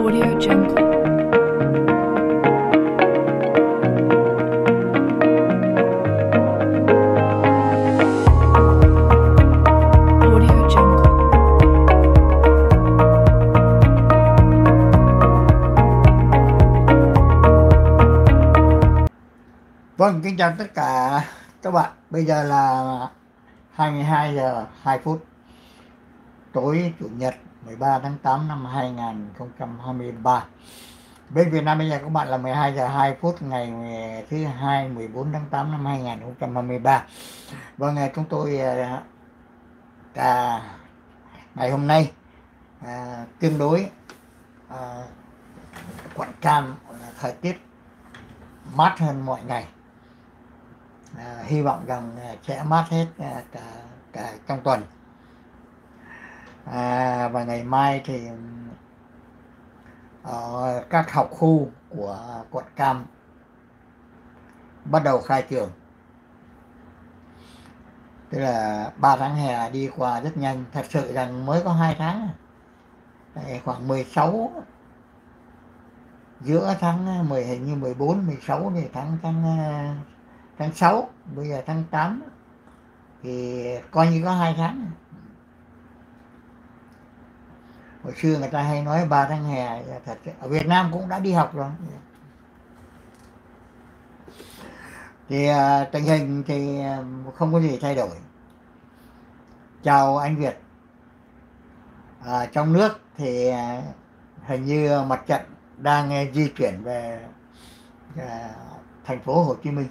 Audio Jungle. Audio Jungle. Vâng, kính chào tất cả các bạn. Bây giờ là 22 giờ 2 phút tối Chủ nhật 13 tháng 8 năm 2023. Bên Việt Nam bây giờ các bạn là 12 giờ 2 phút ngày thứ hai 14 tháng 8 năm 2023. Vâng, chúng tôi ngày hôm nay tương đối Quận Cam thời tiết mát hơn mọi ngày. Hy vọng rằng sẽ mát hết cả trong tuần. Và ngày mai thì ở các học khu của quận Cam bắt đầu khai trường. Tức là 3 tháng hè đi qua rất nhanh. Thật sự rằng mới có 2 tháng, khoảng 16 giữa tháng 10, hình như 14, 16 thì tháng 6, bây giờ tháng 8 thì coi như có 2 tháng. Hồi xưa người ta hay nói 3 tháng hè, thật ở Việt Nam cũng đã đi học rồi. Thì tình hình thì không có gì thay đổi. Chào anh Việt. Trong nước thì hình như mặt trận đang di chuyển về thành phố Hồ Chí Minh.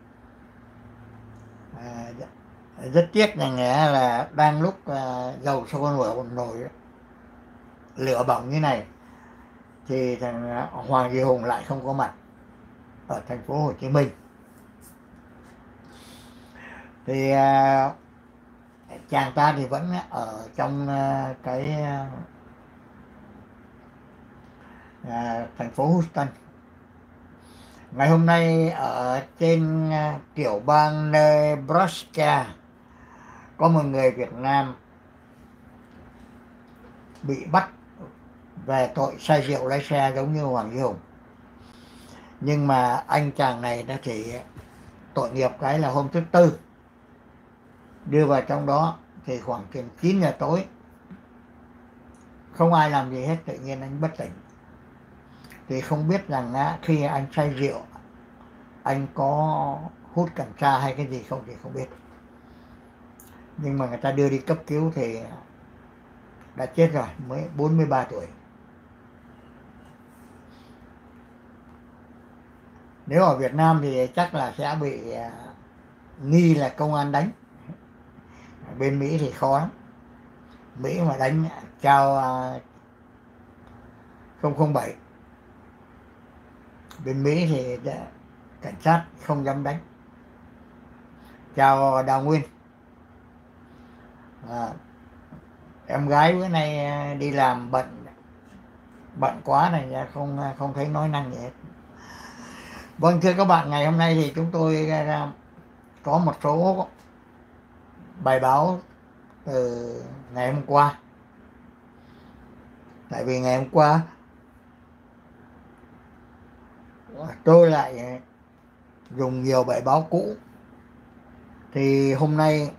Rất tiếc rằng là đang lúc dầu sôi nổi lửa bỏng như này thì thằng Hoàng Duy Hùng lại không có mặt ở thành phố Hồ Chí Minh. Thì chàng ta thì vẫn ở trong cái thành phố Houston. Ngày hôm nay ở trên tiểu bang Nebraska có một người Việt Nam bị bắt về tội say rượu lái xe giống như Hoàng Duy Hùng. Nhưng mà anh chàng này đã chỉ tội nghiệp cái là hôm thứ Tư đưa vào trong đó thì khoảng chừng 9 giờ tối, không ai làm gì hết, tự nhiên anh bất tỉnh. Thì không biết rằng khi anh say rượu anh có hút cần sa hay cái gì không thì không biết. Nhưng mà người ta đưa đi cấp cứu thì đã chết rồi, mới 43 tuổi. Nếu ở Việt Nam thì chắc là sẽ bị nghi là công an đánh. Bên Mỹ thì khó lắm. Mỹ mà đánh chào 007. Bên Mỹ thì cảnh sát không dám đánh. Chào Đào Nguyên. Em gái bữa nay đi làm bận quá này, không thấy nói năng gì hết. Vâng, thưa các bạn, ngày hôm nay thì chúng tôi có một số bài báo từ ngày hôm qua. Tại vì ngày hôm qua tôi lại dùng nhiều bài báo cũ, thì hôm nay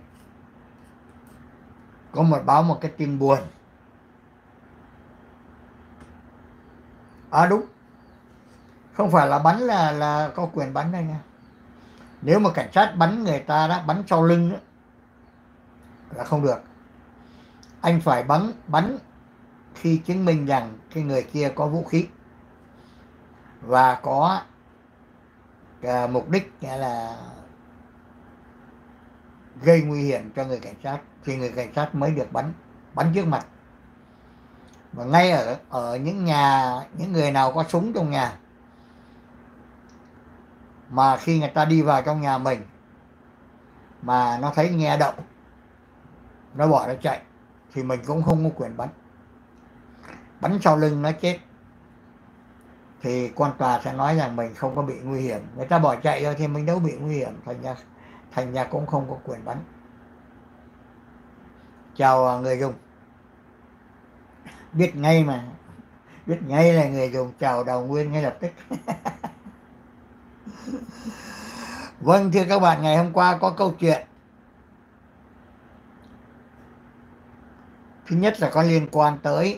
có một cái tin buồn. Đúng, không phải là bắn là có quyền bắn đây nha. Nếu mà cảnh sát bắn người ta đã bắn sau lưng đó, là không được. Anh phải bắn khi chứng minh rằng cái người kia có vũ khí và có mục đích là gây nguy hiểm cho người cảnh sát, thì người cảnh sát mới được bắn trước mặt. Và ngay ở những người nào có súng trong nhà, mà khi người ta đi vào trong nhà mình mà nó thấy nghe động, nó bỏ nó chạy, thì mình cũng không có quyền bắn. Bắn sau lưng nó chết thì quan tòa sẽ nói rằng mình không có bị nguy hiểm. Người ta bỏ chạy rồi thì mình đâu bị nguy hiểm, thành ra cũng không có quyền bắn. Chào người dùng. Biết ngay mà, biết ngay là người dùng chào Đào Nguyên ngay lập tức. Vâng, thưa các bạn, ngày hôm qua có câu chuyện. Thứ nhất là có liên quan tới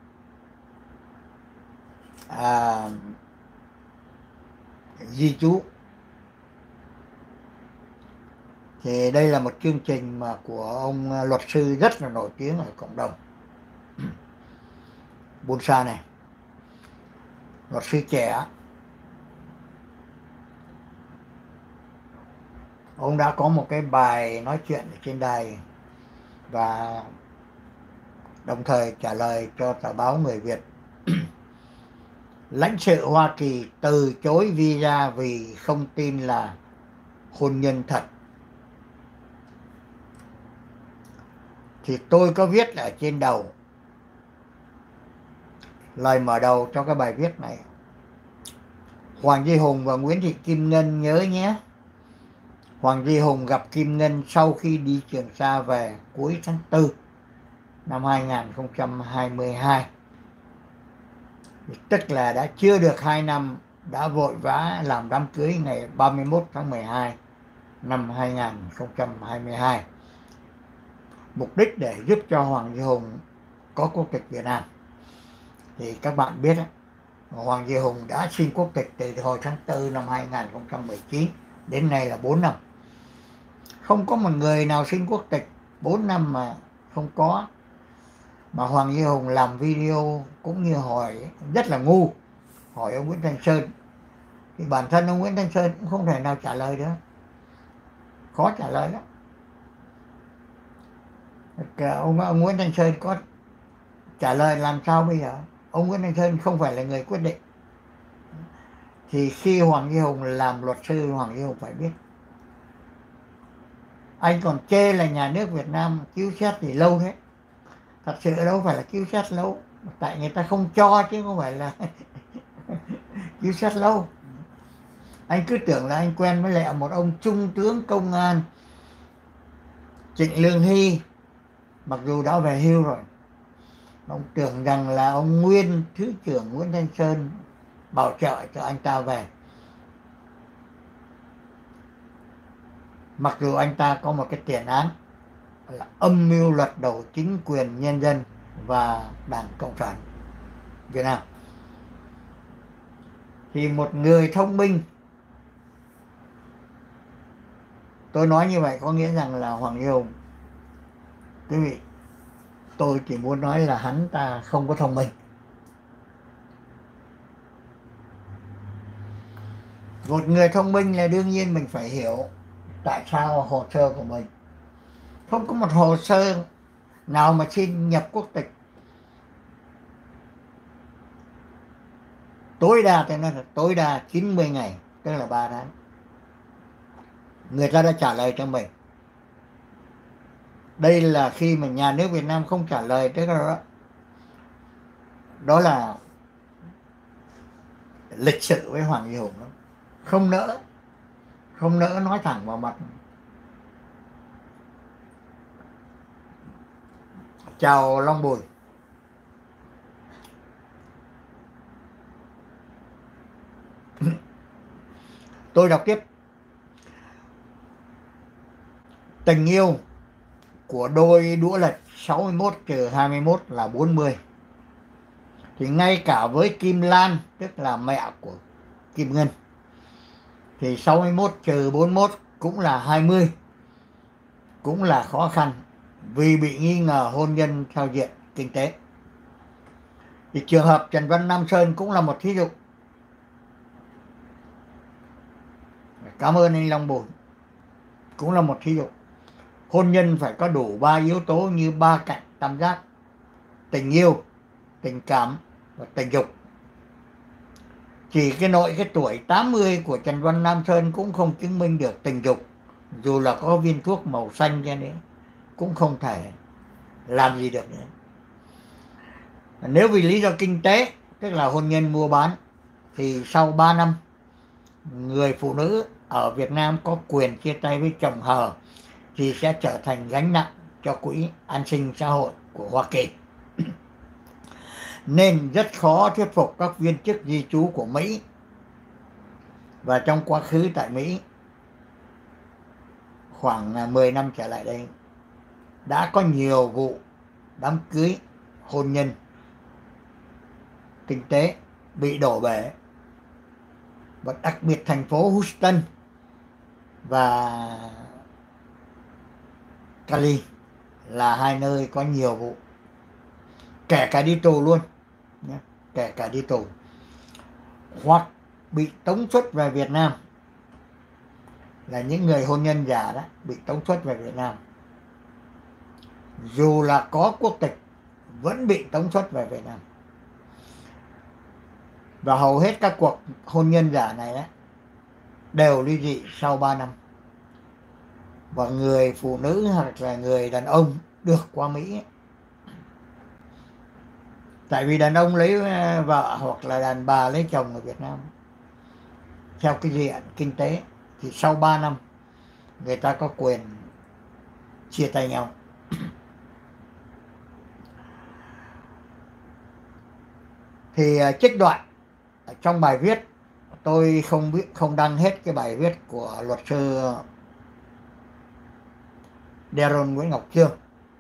di trú. Thì đây là một chương trình mà của ông luật sư rất là nổi tiếng ở cộng đồng Busan này, luật sư trẻ. Ông đã có một cái bài nói chuyện ở trên đài và đồng thời trả lời cho tờ báo Người Việt. Lãnh sự Hoa Kỳ từ chối visa vì không tin là hôn nhân thật. Thì tôi có viết ở trên đầu, lời mở đầu cho cái bài viết này: Hoàng Duy Hùng và Nguyễn Thị Kim Ngân nhớ nhé. Hoàng Duy Hùng gặp Kim Ngân sau khi đi Trường Sa về cuối tháng 4 năm 2022. Tức là đã chưa được 2 năm đã vội vã làm đám cưới ngày 31 tháng 12 năm 2022. Mục đích để giúp cho Hoàng Duy Hùng có quốc tịch Việt Nam. Thì các bạn biết Hoàng Duy Hùng đã xin quốc tịch từ hồi tháng 4 năm 2019 đến nay là 4 năm. Không có một người nào xin quốc tịch 4 năm mà không có. Mà Hoàng Duy Hùng làm video cũng như hỏi rất là ngu, hỏi ông Nguyễn Thanh Sơn. Thì bản thân ông Nguyễn Thanh Sơn cũng không thể nào trả lời nữa, khó trả lời lắm. Ông Nguyễn Thanh Sơn có trả lời làm sao bây giờ? Ông Nguyễn Thanh Sơn không phải là người quyết định. Thì khi Hoàng Duy Hùng làm luật sư, Hoàng Duy Hùng phải biết. Anh còn chê là nhà nước Việt Nam cứu xét thì lâu thế. Thật sự đâu phải là cứu xét lâu, tại người ta không cho chứ không phải là cứu xét lâu. Anh cứ tưởng là anh quen với lại một ông trung tướng công an Trịnh Lương Hy, mặc dù đã về hưu rồi. Ông tưởng rằng là ông nguyên Thứ trưởng Nguyễn Thanh Sơn bảo trợ cho anh ta về. Mặc dù anh ta có một cái tiền án là âm mưu lật đổ chính quyền nhân dân và Đảng Cộng sản Việt Nam. Thì một người thông minh, tôi nói như vậy có nghĩa rằng là Hoàng Duy Hùng, quý vị, tôi chỉ muốn nói là hắn ta không có thông minh. Một người thông minh là đương nhiên mình phải hiểu tại sao hồ sơ của mình. Không có một hồ sơ nào mà xin nhập quốc tịch tối đa, thế nên là tối đa 90 ngày, tức là 3 tháng. Người ta đã trả lời cho mình. Đây là khi mà nhà nước Việt Nam không trả lời, tức là đó là lịch sự với Hoàng Duy Hùng đó. Không nỡ nói thẳng vào mặt. Chào Long Bùi. Tôi đọc tiếp. Tình yêu của đôi đũa lệch 61 trừ 21 là 40. Thì ngay cả với Kim Lan, tức là mẹ của Kim Ngân, thì 61 trừ 41 cũng là 20. Cũng là khó khăn vì bị nghi ngờ hôn nhân theo diện kinh tế. Thì trường hợp Trần Văn Nam Sơn cũng là một thí dụ. Cảm ơn anh Long Bùi. Cũng là một thí dụ. Hôn nhân phải có đủ 3 yếu tố như 3 cạnh tam giác: tình yêu, tình cảm và tình dục. Chỉ cái tuổi 80 của Trần Văn Nam Sơn cũng không chứng minh được tình dục, dù là có viên thuốc màu xanh cho nên cũng không thể làm gì được nữa. Nếu vì lý do kinh tế, tức là hôn nhân mua bán, thì sau 3 năm người phụ nữ ở Việt Nam có quyền chia tay với chồng hờ thì sẽ trở thành gánh nặng cho quỹ an sinh xã hội của Hoa Kỳ. nên rất khó thuyết phục các viên chức di trú của Mỹ. Và trong quá khứ tại Mỹ, khoảng 10 năm trở lại đây, đã có nhiều vụ đám cưới, hôn nhân, kinh tế bị đổ bể. Và đặc biệt thành phố Houston và Cali là hai nơi có nhiều vụ, kể cả đi tù luôn, kể cả đi tù hoặc bị tống xuất về Việt Nam, là những người hôn nhân giả đó bị tống xuất về Việt Nam, dù là có quốc tịch vẫn bị tống xuất về Việt Nam. Và hầu hết các cuộc hôn nhân giả này đó đều ly dị sau 3 năm. Và người phụ nữ hoặc là người đàn ông được qua Mỹ, tại vì đàn ông lấy vợ hoặc là đàn bà lấy chồng ở Việt Nam, theo cái diện kinh tế thì sau 3 năm người ta có quyền chia tay nhau. Thì trích đoạn trong bài viết, tôi không đăng hết cái bài viết của luật sư Daron Nguyễn Ngọc Trương.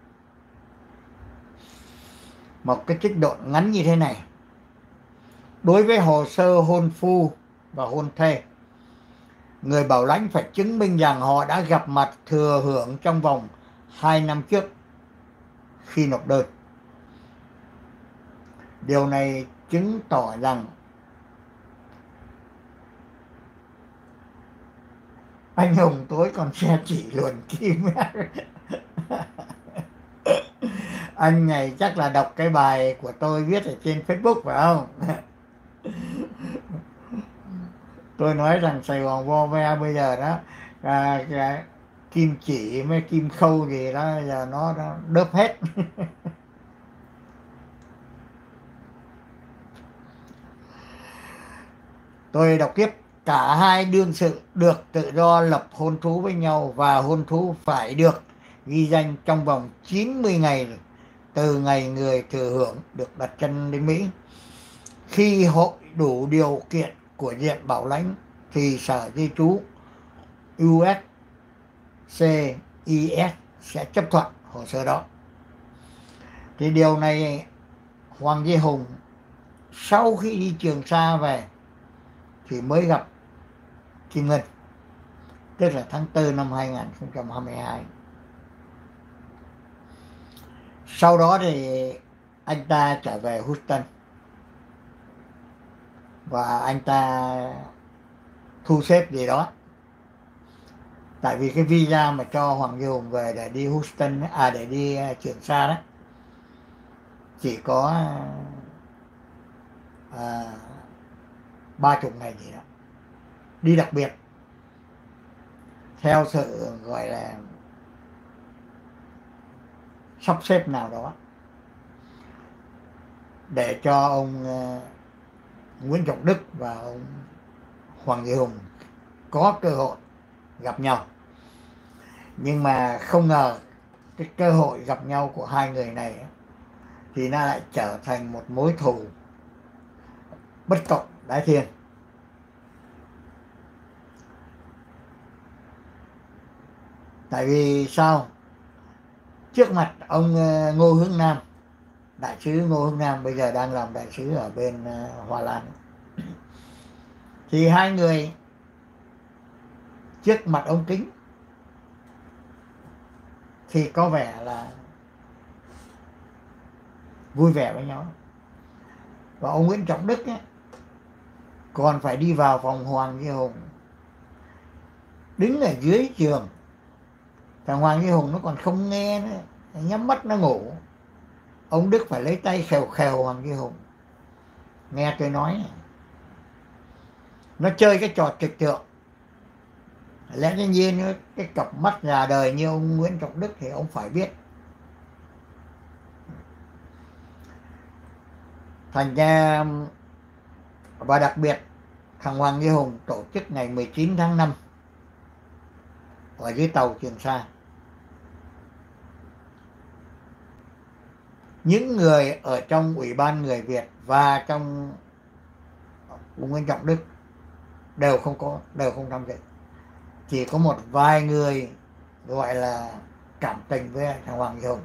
Một cái trích đoạn ngắn như thế này: đối với hồ sơ hôn phu và hôn thê, người bảo lãnh phải chứng minh rằng họ đã gặp mặt thừa hưởng trong vòng 2 năm trước khi nộp đơn. Điều này chứng tỏ rằng anh Hùng tối còn xe chỉ luồn kim. Anh này chắc là đọc cái bài của tôi viết ở trên Facebook phải không? Tôi nói rằng Sài Gòn vo ve bây giờ đó, kim chỉ với kim khâu gì đó giờ nó đớp hết. Tôi đọc tiếp: cả hai đương sự được tự do lập hôn thú với nhau và hôn thú phải được ghi danh trong vòng 90 ngày từ ngày người thừa hưởng được đặt chân đến Mỹ. Khi hội đủ điều kiện của diện bảo lãnh thì Sở Di trú USCIS sẽ chấp thuận hồ sơ đó. Thì điều này Hoàng Duy Hùng sau khi đi Trường Sa về thì mới gặp Kim Ngân, tức là tháng 4 năm 2022. Sau đó thì anh ta trở về Houston và anh ta thu xếp gì đó. Tại vì cái visa mà cho Hoàng Duy Hùng về để đi Houston, để đi Trường Sa đó, chỉ có 30 ngày gì đó, đi đặc biệt theo sự gọi là sắp xếp nào đó để cho ông Nguyễn Trọng Đức và ông Hoàng Duy Hùng có cơ hội gặp nhau. Nhưng mà không ngờ cái cơ hội gặp nhau của hai người này thì nó lại trở thành một mối thù bất cộng đái thiên. Tại vì sao? Trước mặt ông Ngô Hướng Nam, đại sứ Ngô Hướng Nam bây giờ đang làm đại sứ ở bên Hoa Lan, thì hai người trước mặt ông Kính thì có vẻ là vui vẻ với nhau. Và ông Nguyễn Trọng Đức ấy, còn phải đi vào phòng Hoàng Duy Hùng, đứng ở dưới giường. Thằng Hoàng Duy Hùng nó còn không nghe nữa, nhắm mắt nó ngủ. Ông Đức phải lấy tay khều khều Hoàng Duy Hùng. Nghe tôi nói này, nó chơi cái trò trịch tượng. Lẽ nhiên cái cặp mắt già đời như ông Nguyễn Trọng Đức thì ông phải biết. Thành ra, và đặc biệt thằng Hoàng Duy Hùng tổ chức ngày 19 tháng 5 ở dưới tàu Trường Sa. những người ở trong Ủy ban người Việt và trong Nguyễn Trọng Đức đều không tham dự. Chỉ có một vài người gọi là cảm tình với thằng Hoàng Duy Hùng.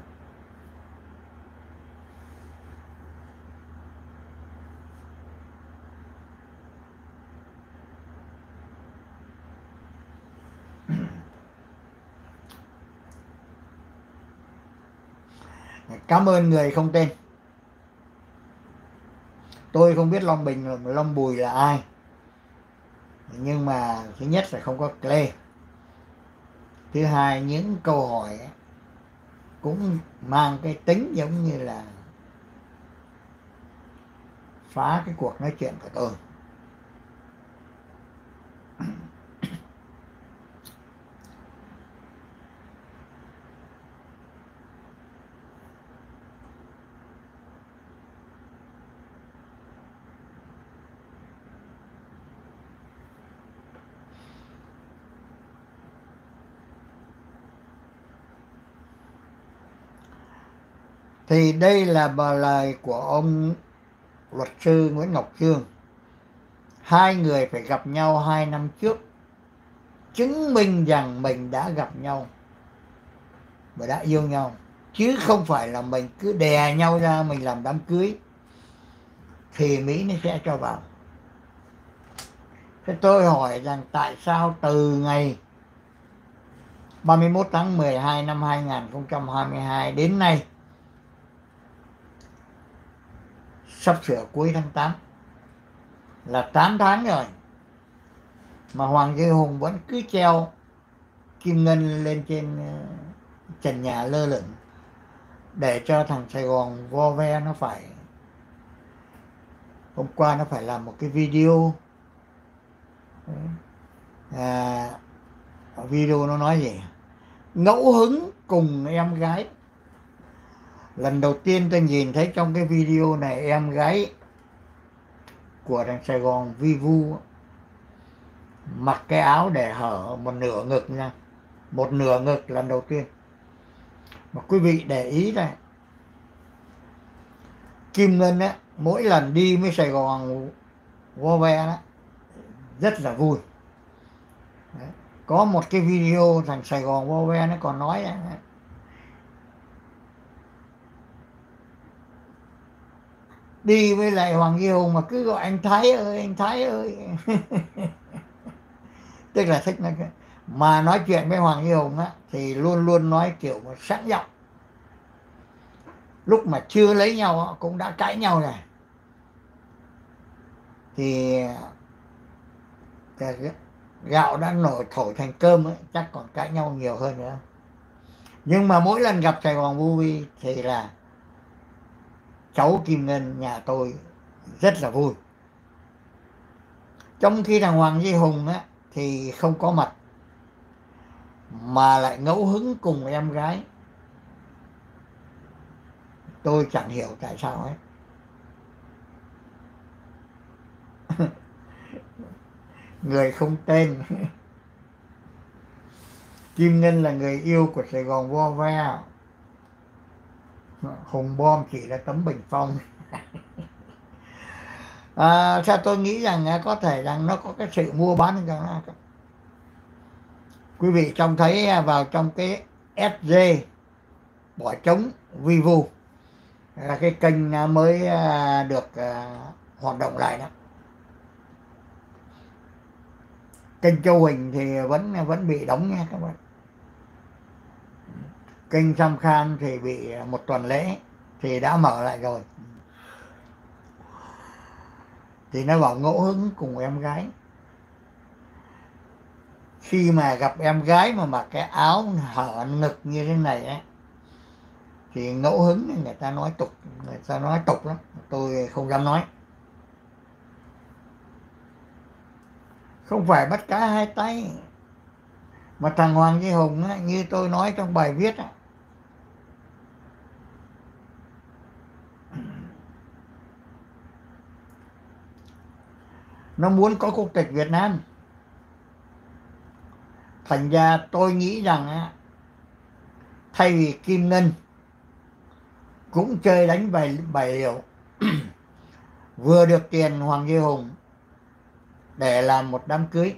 Cảm ơn người không tên. Tôi không biết Long Bình, Long Bùi là ai, nhưng mà thứ nhất là không có Clay. Thứ hai, những câu hỏi cũng mang cái tính giống như là phá cái cuộc nói chuyện của tôi. Thì đây là lời của ông luật sư Nguyễn Ngọc Trương. Hai người phải gặp nhau 2 năm trước, chứng minh rằng mình đã gặp nhau và đã yêu nhau, chứ không phải là mình cứ đè nhau ra mình làm đám cưới thì Mỹ nó sẽ cho vào. Thế tôi hỏi rằng tại sao từ ngày 31 tháng 12 năm 2022 đến nay, sắp sửa cuối tháng 8, là 8 tháng rồi, mà Hoàng Duy Hùng vẫn cứ treo kim ngân lên trên trần nhà lơ lửng, để cho thằng Sài Gòn vo ve nó phải. Hôm qua nó phải làm một cái video. Video nó nói gì? Ngẫu hứng cùng em gái. Lần đầu tiên tôi nhìn thấy trong cái video này em gái của thằng Sài Gòn Vi Vu mặc cái áo để hở một nửa ngực nha. Một nửa ngực lần đầu tiên. Mà quý vị để ý này, Kim Ngân á, mỗi lần đi với Sài Gòn vo ve đó rất là vui. Đấy. Có một cái video thằng Sài Gòn vo ve nó còn nói đấy, đi với lại Hoàng Duy Hùng mà cứ gọi anh Thái ơi, anh Thái ơi. Tức là thích nó. Mà nói chuyện với Hoàng Duy Hùng á thì luôn luôn nói kiểu một sẵn giọng. Lúc mà chưa lấy nhau cũng đã cãi nhau rồi. Thì gạo đã thổi thành cơm ấy, chắc còn cãi nhau nhiều hơn nữa. Nhưng mà mỗi lần gặp Sài Gòn vui thì là cháu Kim Ngân nhà tôi rất là vui. Trong khi thằng Hoàng Duy Hùng á thì không có mặt, mà lại ngẫu hứng cùng em gái. Tôi chẳng hiểu tại sao ấy. Người không tên. Kim Ngân là người yêu của Sài Gòn vo ve. Hùng Bom chỉ là tấm bình phong. Theo tôi nghĩ rằng có thể rằng nó có cái sự mua bán. Quý vị trông thấy vào trong cái SG bỏ trống Vi Vu là cái kênh mới được hoạt động lại đó. Kênh Châu Huỳnh thì vẫn bị đóng nha các bạn. Kênh Sam Khan thì bị một tuần lễ thì đã mở lại rồi. Thì nó bảo ngẫu hứng cùng em gái. Khi mà gặp em gái mà mặc cái áo hở ngực như thế này ấy, thì ngẫu hứng, người ta nói tục lắm, tôi không dám nói. Không phải bắt cá hai tay. Mà thằng Hoàng Duy Hùng á, như tôi nói trong bài viết á, nó muốn có quốc tịch Việt Nam. Thành ra tôi nghĩ rằng á, thay vì Kim Ngân cũng chơi đánh bài liều. Vừa được tiền Hoàng Duy Hùng để làm một đám cưới.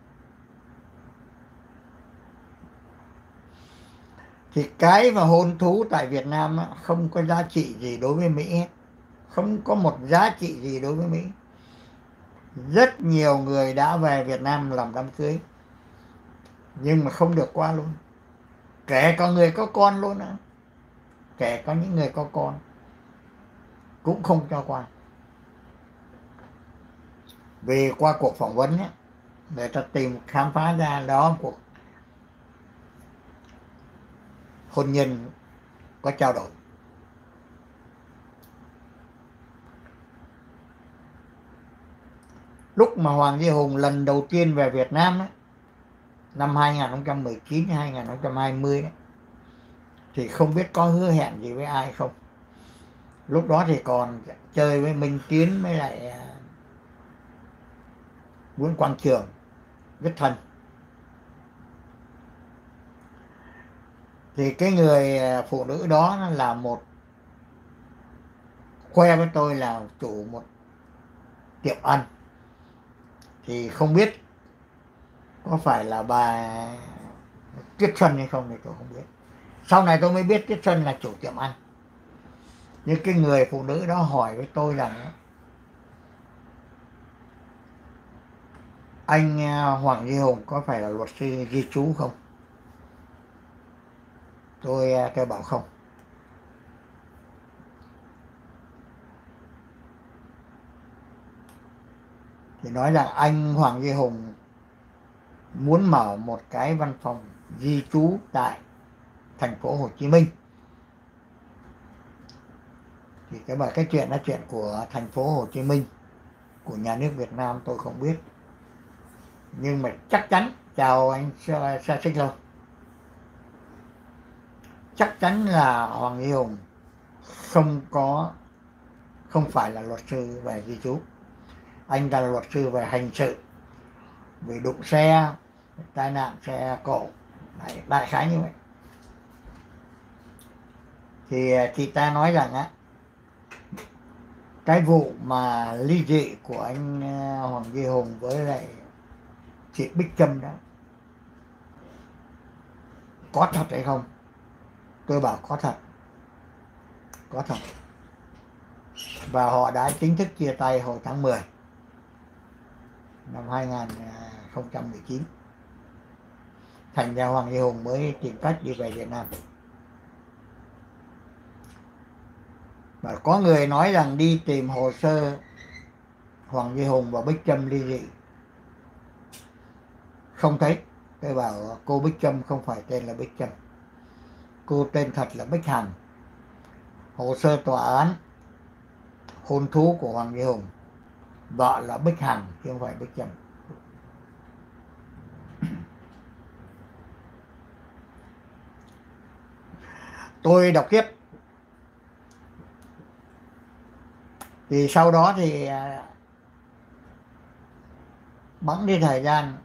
Thì cái mà hôn thú tại Việt Nam không có giá trị gì đối với Mỹ hết. Không có một giá trị gì đối với Mỹ. Rất nhiều người đã về Việt Nam làm đám cưới nhưng mà không được qua luôn. Kể có người có con luôn á. Kể có những người có con cũng không cho qua. Vì qua cuộc phỏng vấn ấy, người ta tìm khám phá ra đó cuộc hôn nhân có trao đổi. Lúc mà Hoàng Duy Hùng lần đầu tiên về Việt Nam ấy, năm 2019 2020 ấy, thì không biết có hứa hẹn gì với ai không. Lúc đó thì còn chơi với Minh Tiến với lại Nguyễn Quang Trường rất thân. Thì cái người phụ nữ đó là một, khoe với tôi là chủ một tiệm ăn. Thì không biết có phải là bà Tuyết Xuân hay không thì tôi không biết. Sau này tôi mới biết Tuyết Xuân là chủ tiệm ăn. Nhưng cái người phụ nữ đó hỏi với tôi rằng anh Hoàng Duy Hùng có phải là luật sư di trú không? Tôi bảo không. Thì nói rằng anh Hoàng Duy Hùng muốn mở một cái văn phòng di trú tại thành phố Hồ Chí Minh. Thì cái chuyện là chuyện của thành phố Hồ Chí Minh, của nhà nước Việt Nam tôi không biết. Nhưng mà chắc chắn, chào anh Sa Xích Lâu, chắc chắn là Hoàng Duy Hùng không phải là luật sư về di trú. Anh ta là luật sư về hành sự, về đụng xe, tai nạn xe cộ, đại khái như vậy. Thì chị ta nói rằng á, cái vụ mà ly dị của anh Hoàng Duy Hùng với lại chị Bích Trâm đó có thật hay không? Tôi bảo có thật. Có thật. Và họ đã chính thức chia tay hồi tháng 10 năm 2019. Thành ra Hoàng Duy Hùng mới tìm cách đi về Việt Nam. Và có người nói rằng đi tìm hồ sơ Hoàng Duy Hùng và Bích Trâm ly dị không thấy. Tôi bảo cô Bích Trâm không phải tên là Bích Trâm, cô tên thật là Bích Hằng. Hồ sơ tòa án hôn thú của Hoàng Duy Hùng, vợ là Bích Hằng chứ không phải Bích Trâm. Tôi đọc tiếp. Thì sau đó thì bẵng đi thời gian,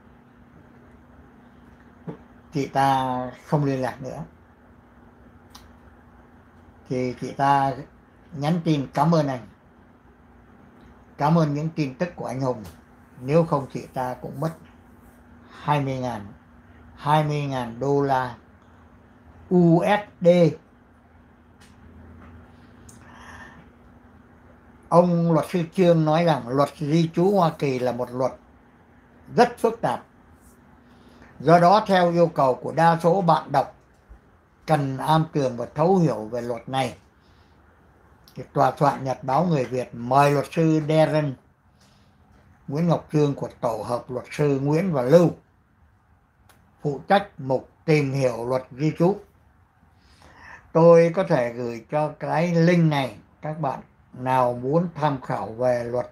chị ta không liên lạc nữa. Thì chị ta nhắn tin cảm ơn anh, cảm ơn những tin tức của anh Hùng, nếu không chị ta cũng mất 20.000 đô la USD. Ông luật sư Trương nói rằng luật di trú Hoa Kỳ là một luật rất phức tạp. Do đó theo yêu cầu của đa số bạn đọc cần am tường và thấu hiểu về luật này, thì Tòa soạn Nhật báo Người Việt mời luật sư Darren Nguyễn Ngọc Trương của tổ hợp luật sư Nguyễn và Lưu phụ trách mục tìm hiểu luật di trú. Tôi có thể gửi cho cái link này các bạn nào muốn tham khảo về luật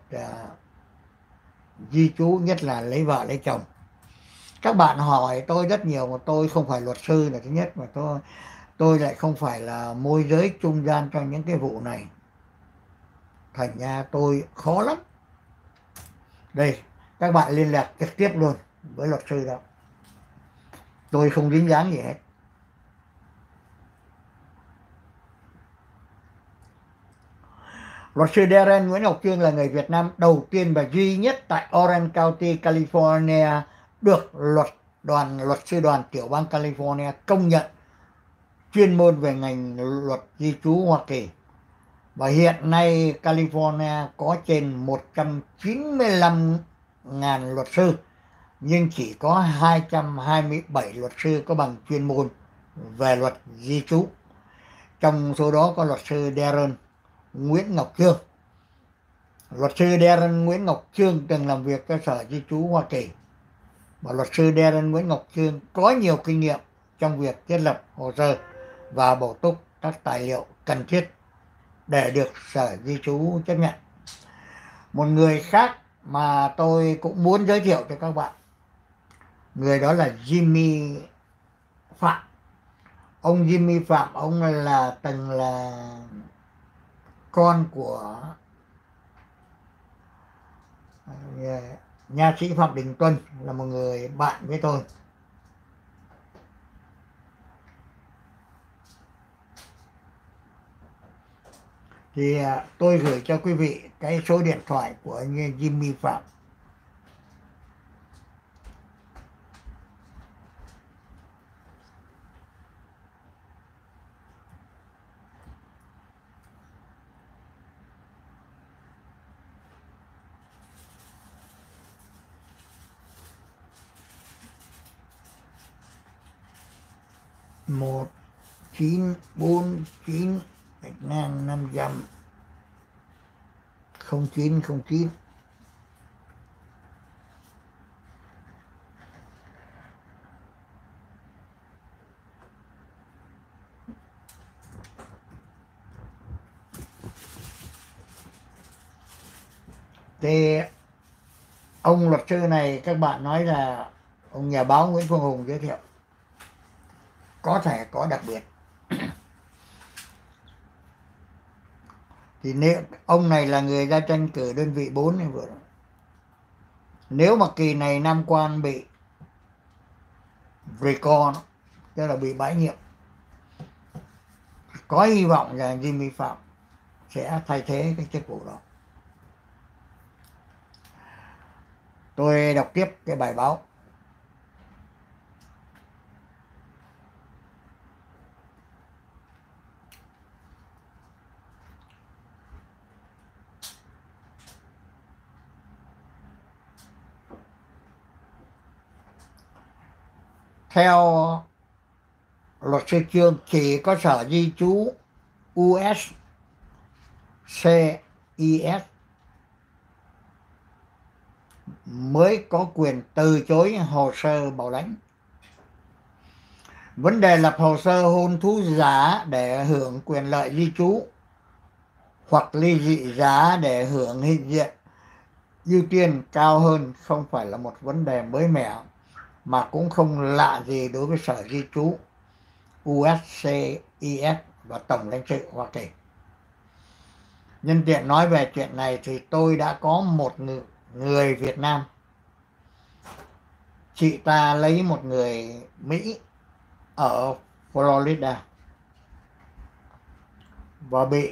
di trú, nhất là lấy vợ lấy chồng. Các bạn hỏi tôi rất nhiều mà tôi không phải luật sư là thứ nhất, mà tôi lại không phải là môi giới trung gian cho những cái vụ này. Thành ra tôi khó lắm. Đây, các bạn liên lạc trực tiếp luôn với luật sư đó. Tôi không dính dáng gì hết. Luật sư Darren Nguyễn Ngọc Trương là người Việt Nam đầu tiên và duy nhất tại Orange County, California được đoàn luật sư đoàn tiểu bang California công nhận chuyên môn về ngành luật di trú Hoa Kỳ. Và hiện nay California có trên 195.000 luật sư, nhưng chỉ có 227 luật sư có bằng chuyên môn về luật di trú. Trong số đó có luật sư Darren Nguyễn Ngọc Trương. Luật sư Darren Nguyễn Ngọc Trương từng làm việc cơ sở di trú Hoa Kỳ. Và luật sư Darren Nguyễn Ngọc Trương có nhiều kinh nghiệm trong việc thiết lập hồ sơ và bổ túc các tài liệu cần thiết để được sở di trú chấp nhận. Một người khác mà tôi cũng muốn giới thiệu cho các bạn, người đó là Jimmy Phạm. Ông Jimmy Phạm, ông từng là con của nha sĩ Phạm Đình Tuân, là một người bạn với tôi. Thì tôi gửi cho quý vị cái số điện thoại của anh Jimmy Phạm. Một 949 500 0909. Thì ông luật sư này các bạn nói là ông nhà báo Nguyễn Phương Hùng giới thiệu, có thể có đặc biệt. Thì nếu ông này là người ra tranh cử đơn vị 4 này vừa rồi. Nếu mà kỳ này Nam Quan bị recall, tức là bị bãi nhiệm, có hy vọng là Jimmy Phạm sẽ thay thế cái chức vụ đó. Tôi đọc tiếp cái bài báo. Theo luật sư Trương, chỉ có sở di trú USCIS mới có quyền từ chối hồ sơ bảo lãnh. Vấn đề lập hồ sơ hôn thú giả để hưởng quyền lợi di trú hoặc ly dị giả để hưởng hiện diện ưu tiên cao hơn không phải là một vấn đề mới mẻ, mà cũng không lạ gì đối với sở di trú USCIS và Tổng lãnh sự Hoa Kỳ. Nhân tiện nói về chuyện này thì tôi đã có một người Việt Nam, chị ta lấy một người Mỹ ở Florida và bị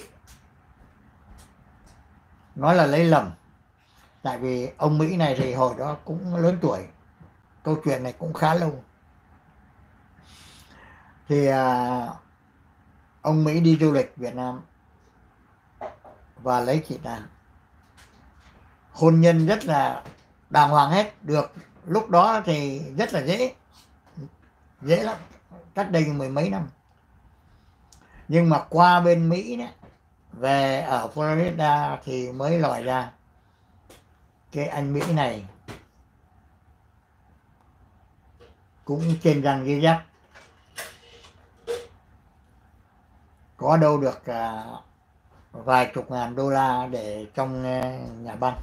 nói là lấy lầm, tại vì ông Mỹ này thì hồi đó cũng lớn tuổi, câu chuyện này cũng khá lâu. Thì ông Mỹ đi du lịch Việt Nam và lấy chị ta, hôn nhân rất là đàng hoàng hết, được lúc đó thì rất là dễ lắm, cách đây mười mấy năm. Nhưng mà qua bên Mỹ đấy, về ở Florida thì mới lòi ra cái anh Mỹ này cũng trên răng dưới dắt, có đâu được vài chục ngàn đô la để trong nhà băng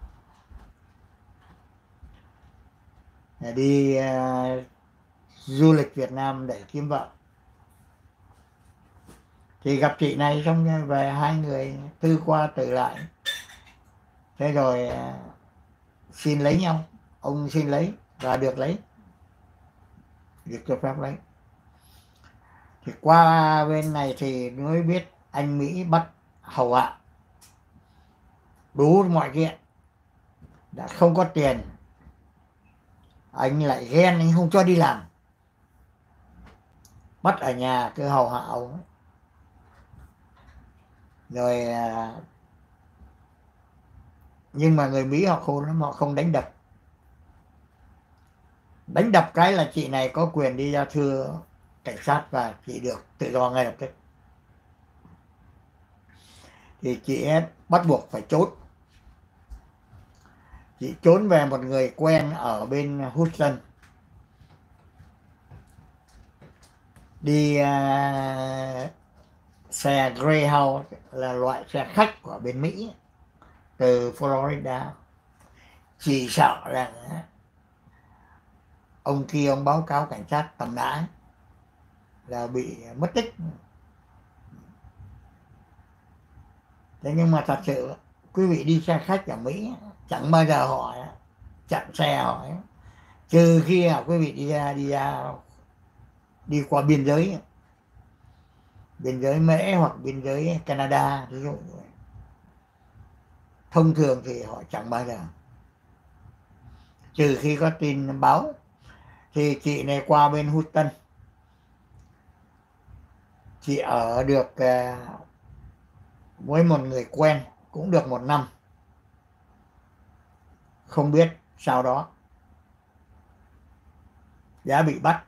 để đi du lịch Việt Nam để kiếm vợ. Thì gặp chị này xong về hai người tư qua từ lại, thế rồi xin lấy nhau, ông xin lấy và được lấy, được cho phép lấy. Thì qua bên này thì mới biết anh Mỹ bắt hầu hạ đủ mọi chuyện, đã không có tiền, anh lại ghen, anh không cho đi làm, bắt ở nhà cứ hầu hạ ông. Rồi nhưng mà người Mỹ họ khôn lắm, họ không đánh đập. Đánh đập cái là chị này có quyền đi ra thưa cảnh sát và chị được tự do ngay lập tức. Thì chị ấy bắt buộc phải trốn. Chị trốn về một người quen ở bên Houston, đi xe Greyhound là loại xe khách của bên Mỹ từ Florida. Chỉ sợ rằng ông kia ông báo cáo cảnh sát tầm đã là bị mất tích. Thế nhưng mà thật sự quý vị đi xe khách ở Mỹ chẳng bao giờ họ chặn xe họ, trừ khi quý vị đi qua biên giới Mỹ hoặc biên giới Canada ví dụ. Thông thường thì họ chẳng bao giờ, trừ khi có tin báo. Thì chị này qua bên Houston, chị ở được với một người quen cũng được 1 năm. Không biết sau đó đã bị bắt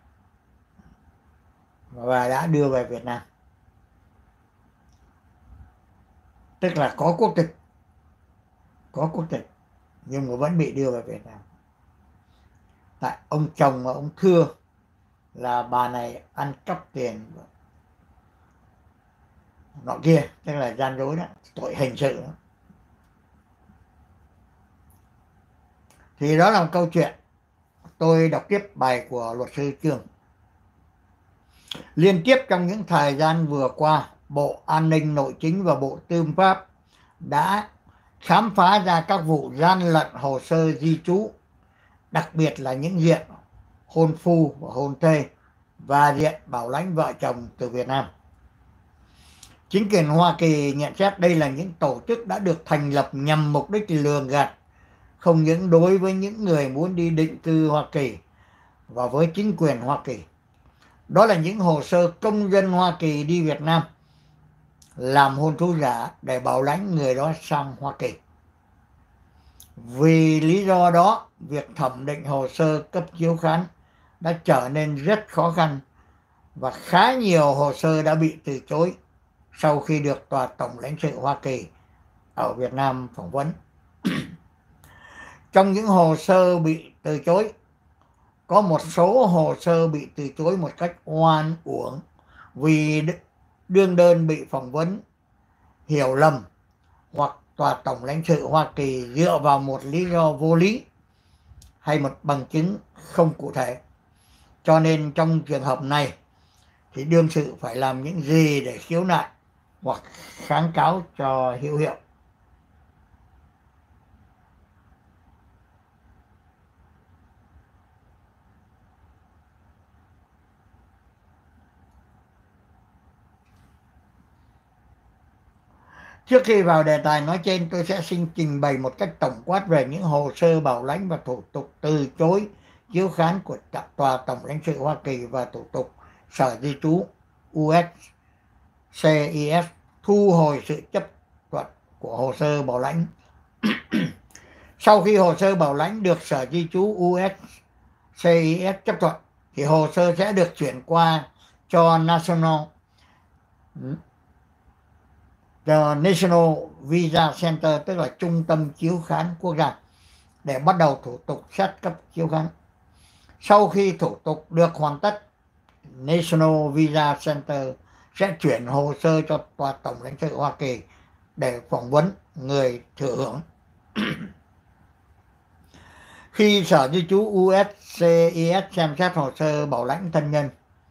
và đã đưa về Việt Nam. Tức là có quốc tịch nhưng mà vẫn bị đưa về Việt Nam. Tại ông chồng mà ông thưa là bà này ăn cắp tiền nọ kia, tức là gian dối đó, tội hình sự đó. Thì đó là một câu chuyện. Tôi đọc tiếp bài của luật sư Trương. Liên tiếp trong những thời gian vừa qua, Bộ An ninh Nội chính và Bộ Tư pháp đã khám phá ra các vụ gian lận hồ sơ di trú, đặc biệt là những diện hôn phu và hôn thê và diện bảo lãnh vợ chồng từ Việt Nam. Chính quyền Hoa Kỳ nhận xét đây là những tổ chức đã được thành lập nhằm mục đích lường gạt, không những đối với những người muốn đi định cư Hoa Kỳ và với chính quyền Hoa Kỳ. Đó là những hồ sơ công dân Hoa Kỳ đi Việt Nam làm hôn thú giả để bảo lãnh người đó sang Hoa Kỳ. Vì lý do đó, việc thẩm định hồ sơ cấp chiếu khán đã trở nên rất khó khăn và khá nhiều hồ sơ đã bị từ chối sau khi được Tòa Tổng lãnh sự Hoa Kỳ ở Việt Nam phỏng vấn. Trong những hồ sơ bị từ chối, có một số hồ sơ bị từ chối một cách oan uổng vì đương đơn bị phỏng vấn hiểu lầm hoặc Tòa Tổng lãnh sự Hoa Kỳ dựa vào một lý do vô lý hay một bằng chứng không cụ thể. Cho nên trong trường hợp này thì đương sự phải làm những gì để khiếu nại hoặc kháng cáo cho hữu hiệu. Trước khi vào đề tài nói trên, tôi sẽ xin trình bày một cách tổng quát về những hồ sơ bảo lãnh và thủ tục từ chối chiếu khán của Tòa Tổng lãnh sự Hoa Kỳ và thủ tục Sở Di trú USCIS thu hồi sự chấp thuận của hồ sơ bảo lãnh. Sau khi hồ sơ bảo lãnh được Sở Di trú USCIS chấp thuận, thì hồ sơ sẽ được chuyển qua cho National Visa Center, tức là Trung tâm Chiếu khán Quốc gia, để bắt đầu thủ tục xét cấp chiếu khán. Sau khi thủ tục được hoàn tất, National Visa Center sẽ chuyển hồ sơ cho Tòa Tổng lãnh sự Hoa Kỳ để phỏng vấn người thừa hưởng. Khi Sở Di trú USCIS xem xét hồ sơ bảo lãnh thân nhân,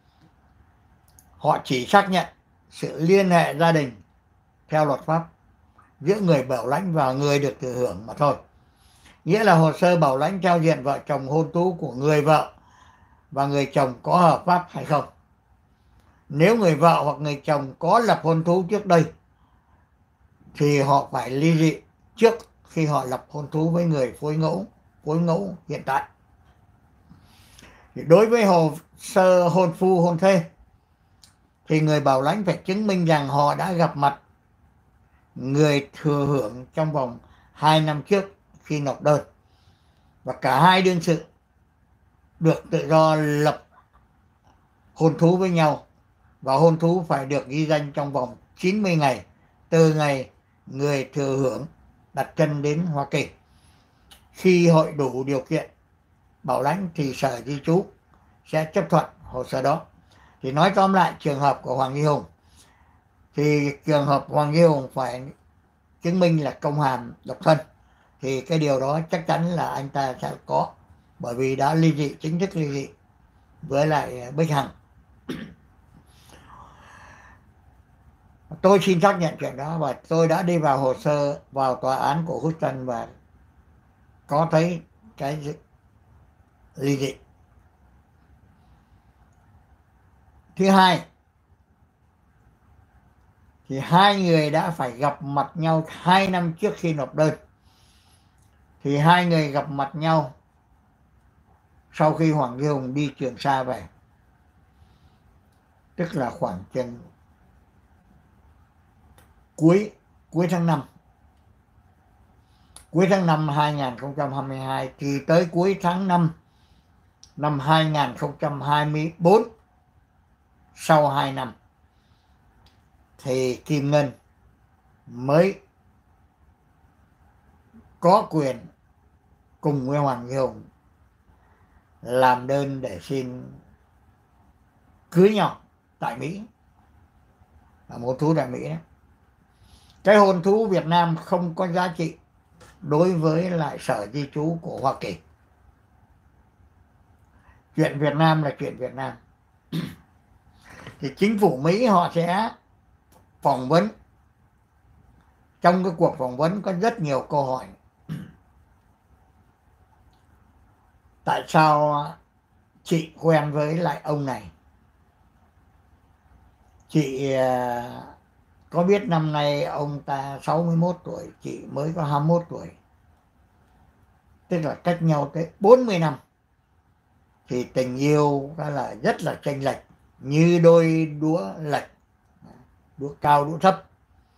họ chỉ xác nhận sự liên hệ gia đình theo luật pháp giữa người bảo lãnh và người được thừa hưởng mà thôi. Nghĩa là hồ sơ bảo lãnh theo diện vợ chồng hôn thú của người vợ và người chồng có hợp pháp hay không. Nếu người vợ hoặc người chồng có lập hôn thú trước đây thì họ phải ly dị trước khi họ lập hôn thú với người phối ngẫu hiện tại. Thì đối với hồ sơ hôn phu hôn thê thì người bảo lãnh phải chứng minh rằng họ đã gặp mặt người thừa hưởng trong vòng 2 năm trước khi nộp đơn, và cả hai đương sự được tự do lập hôn thú với nhau, và hôn thú phải được ghi danh trong vòng 90 ngày từ ngày người thừa hưởng đặt chân đến Hoa Kỳ. Khi hội đủ điều kiện bảo lãnh thì Sở Di trú sẽ chấp thuận hồ sơ đó. Thì nói tóm lại trường hợp của Hoàng Duy Hùng, thì trường hợp Hoàng Duy Hùng phải chứng minh là công hàm độc thân, thì cái điều đó chắc chắn là anh ta sẽ có, bởi vì đã ly dị, chính thức ly dị với lại Bích Hằng. Tôi xin xác nhận chuyện đó, và tôi đã đi vào hồ sơ vào tòa án của Houston và có thấy cái ly dị. Thứ hai thì hai người đã phải gặp mặt nhau 2 năm trước khi nộp đơn. Thì hai người gặp mặt nhau sau khi Hoàng Duy Hùng đi Trường Sa về, tức là khoảng chừng cuối tháng 5. Cuối tháng 5 2022 thì tới cuối tháng 5 năm 2024, sau 2 năm thì Kim Ngân mới có quyền cùng với Hoàng Duy Hùng làm đơn để xin cưới nhau tại Mỹ, là hôn thú tại Mỹ đó. Cái hôn thú Việt Nam không có giá trị đối với lại Sở Di trú của Hoa Kỳ. Chuyện Việt Nam là chuyện Việt Nam. Thì chính phủ Mỹ họ sẽ phỏng vấn. Trong cái cuộc phỏng vấn có rất nhiều câu hỏi. Tại sao chị quen với lại ông này? Chị có biết năm nay ông ta 61 tuổi, chị mới có 21 tuổi. Tức là cách nhau tới 40 năm. Thì tình yêu đó là rất là chênh lệch, như đôi đũa lệch, đũa cao đũa thấp.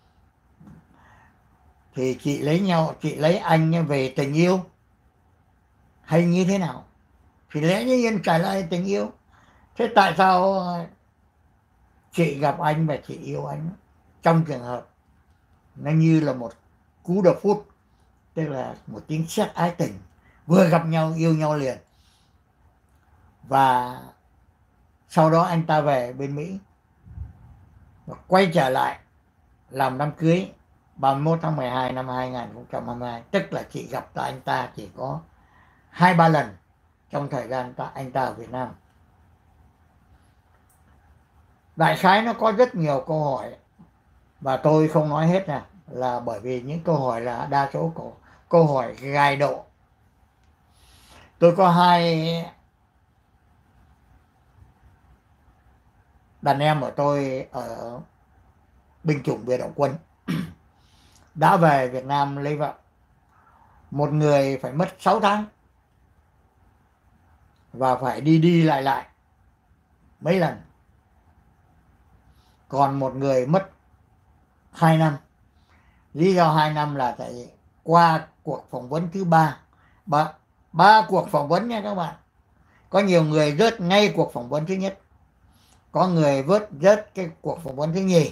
Thì chị lấy anh về tình yêu hay như thế nào? Thì lẽ nhiên trả lời tình yêu. Thế tại sao chị gặp anh và chị yêu anh? Trong trường hợp nó như là một cú đập phút, tức là một tiếng sét ái tình, vừa gặp nhau yêu nhau liền. Và sau đó anh ta về bên Mỹ và quay trở lại làm đám cưới 31 tháng 12 năm 2022. Tức là chị gặp anh ta chỉ có 2-3 lần trong thời gian anh ta ở Việt Nam. Đại khái nó có rất nhiều câu hỏi và tôi không nói hết nè, là bởi vì những câu hỏi là đa số câu hỏi gai độ. Tôi có 2 đàn em của tôi ở binh chủng biệt động quân đã về Việt Nam lấy vợ. Một người phải mất 6 tháng và phải đi lại mấy lần. Còn một người mất 2 năm. Lý do 2 năm là tại qua cuộc phỏng vấn thứ 3. Ba cuộc phỏng vấn nha các bạn. Có nhiều người rớt ngay cuộc phỏng vấn thứ nhất, có người rớt cái cuộc phỏng vấn thứ nhì,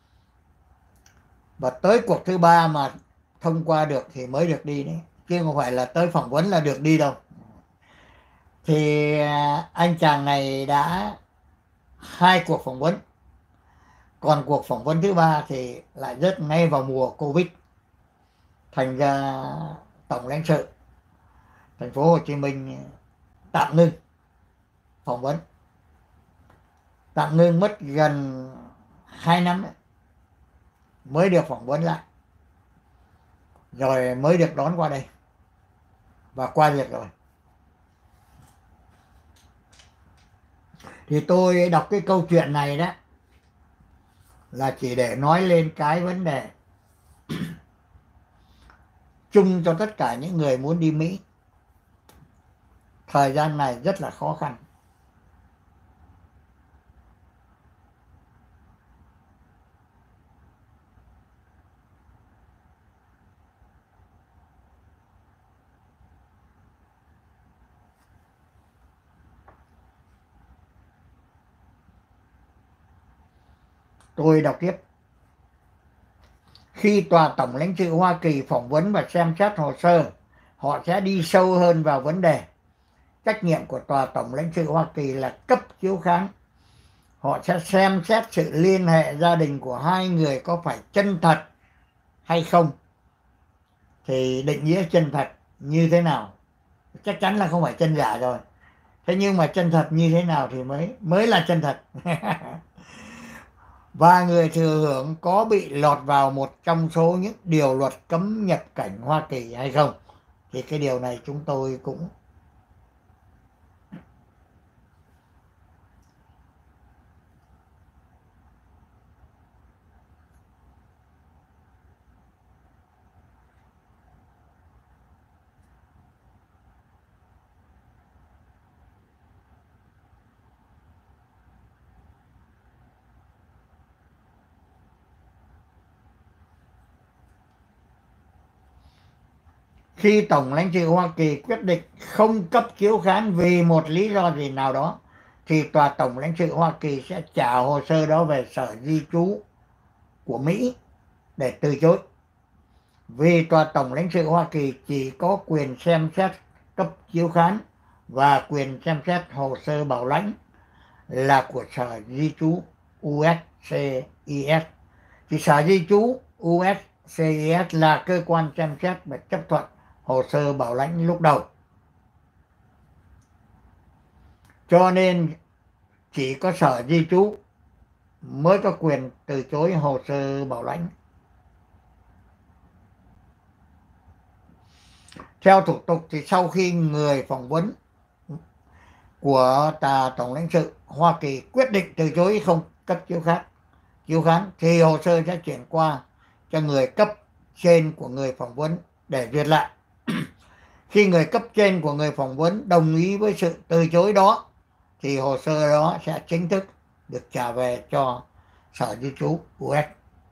và tới cuộc thứ 3 mà thông qua được thì mới được đi đấy, chứ không phải là tới phỏng vấn là được đi đâu. Thì anh chàng này đã 2 cuộc phỏng vấn, còn cuộc phỏng vấn thứ 3 thì lại rớt ngay vào mùa Covid. Thành ra Tổng lãnh sự thành phố Hồ Chí Minh tạm ngưng phỏng vấn, tạm ngưng mất gần 2 năm ấy, mới được phỏng vấn lại, rồi mới được đón qua đây và qua việc rồi. Thì tôi đọc cái câu chuyện này đó là chỉ để nói lên cái vấn đề chung cho tất cả những người muốn đi Mỹ. Thời gian này rất là khó khăn. Tôi đọc tiếp. Khi Tòa Tổng lãnh sự Hoa Kỳ phỏng vấn và xem xét hồ sơ, họ sẽ đi sâu hơn vào vấn đề. Trách nhiệm của Tòa Tổng lãnh sự Hoa Kỳ là cấp chiếu kháng. Họ sẽ xem xét sự liên hệ gia đình của hai người có phải chân thật hay không. Thì định nghĩa chân thật như thế nào? Chắc chắn là không phải chân giả rồi. Thế nhưng mà chân thật như thế nào thì mới là chân thật. Và người thừa hưởng có bị lọt vào một trong số những điều luật cấm nhập cảnh Hoa Kỳ hay không? Thì cái điều này chúng tôi cũng khi Tổng lãnh sự Hoa Kỳ quyết định không cấp chiếu kháng vì một lý do gì nào đó, thì Tòa Tổng lãnh sự Hoa Kỳ sẽ trả hồ sơ đó về Sở Di trú của Mỹ để từ chối. Vì Tòa Tổng lãnh sự Hoa Kỳ chỉ có quyền xem xét cấp chiếu kháng và quyền xem xét hồ sơ bảo lãnh là của Sở Di trú USCIS. Thì Sở Di trú USCIS là cơ quan xem xét và chấp thuận hồ sơ bảo lãnh lúc đầu. Cho nên chỉ có Sở Di trú mới có quyền từ chối hồ sơ bảo lãnh. Theo thủ tục thì sau khi người phỏng vấn của Tòa Tổng lãnh sự Hoa Kỳ quyết định từ chối không cấp chiếu kháng thì hồ sơ sẽ chuyển qua cho người cấp trên của người phỏng vấn để duyệt lại. Khi người cấp trên của người phỏng vấn đồng ý với sự từ chối đó thì hồ sơ đó sẽ chính thức được trả về cho Sở Di trú US.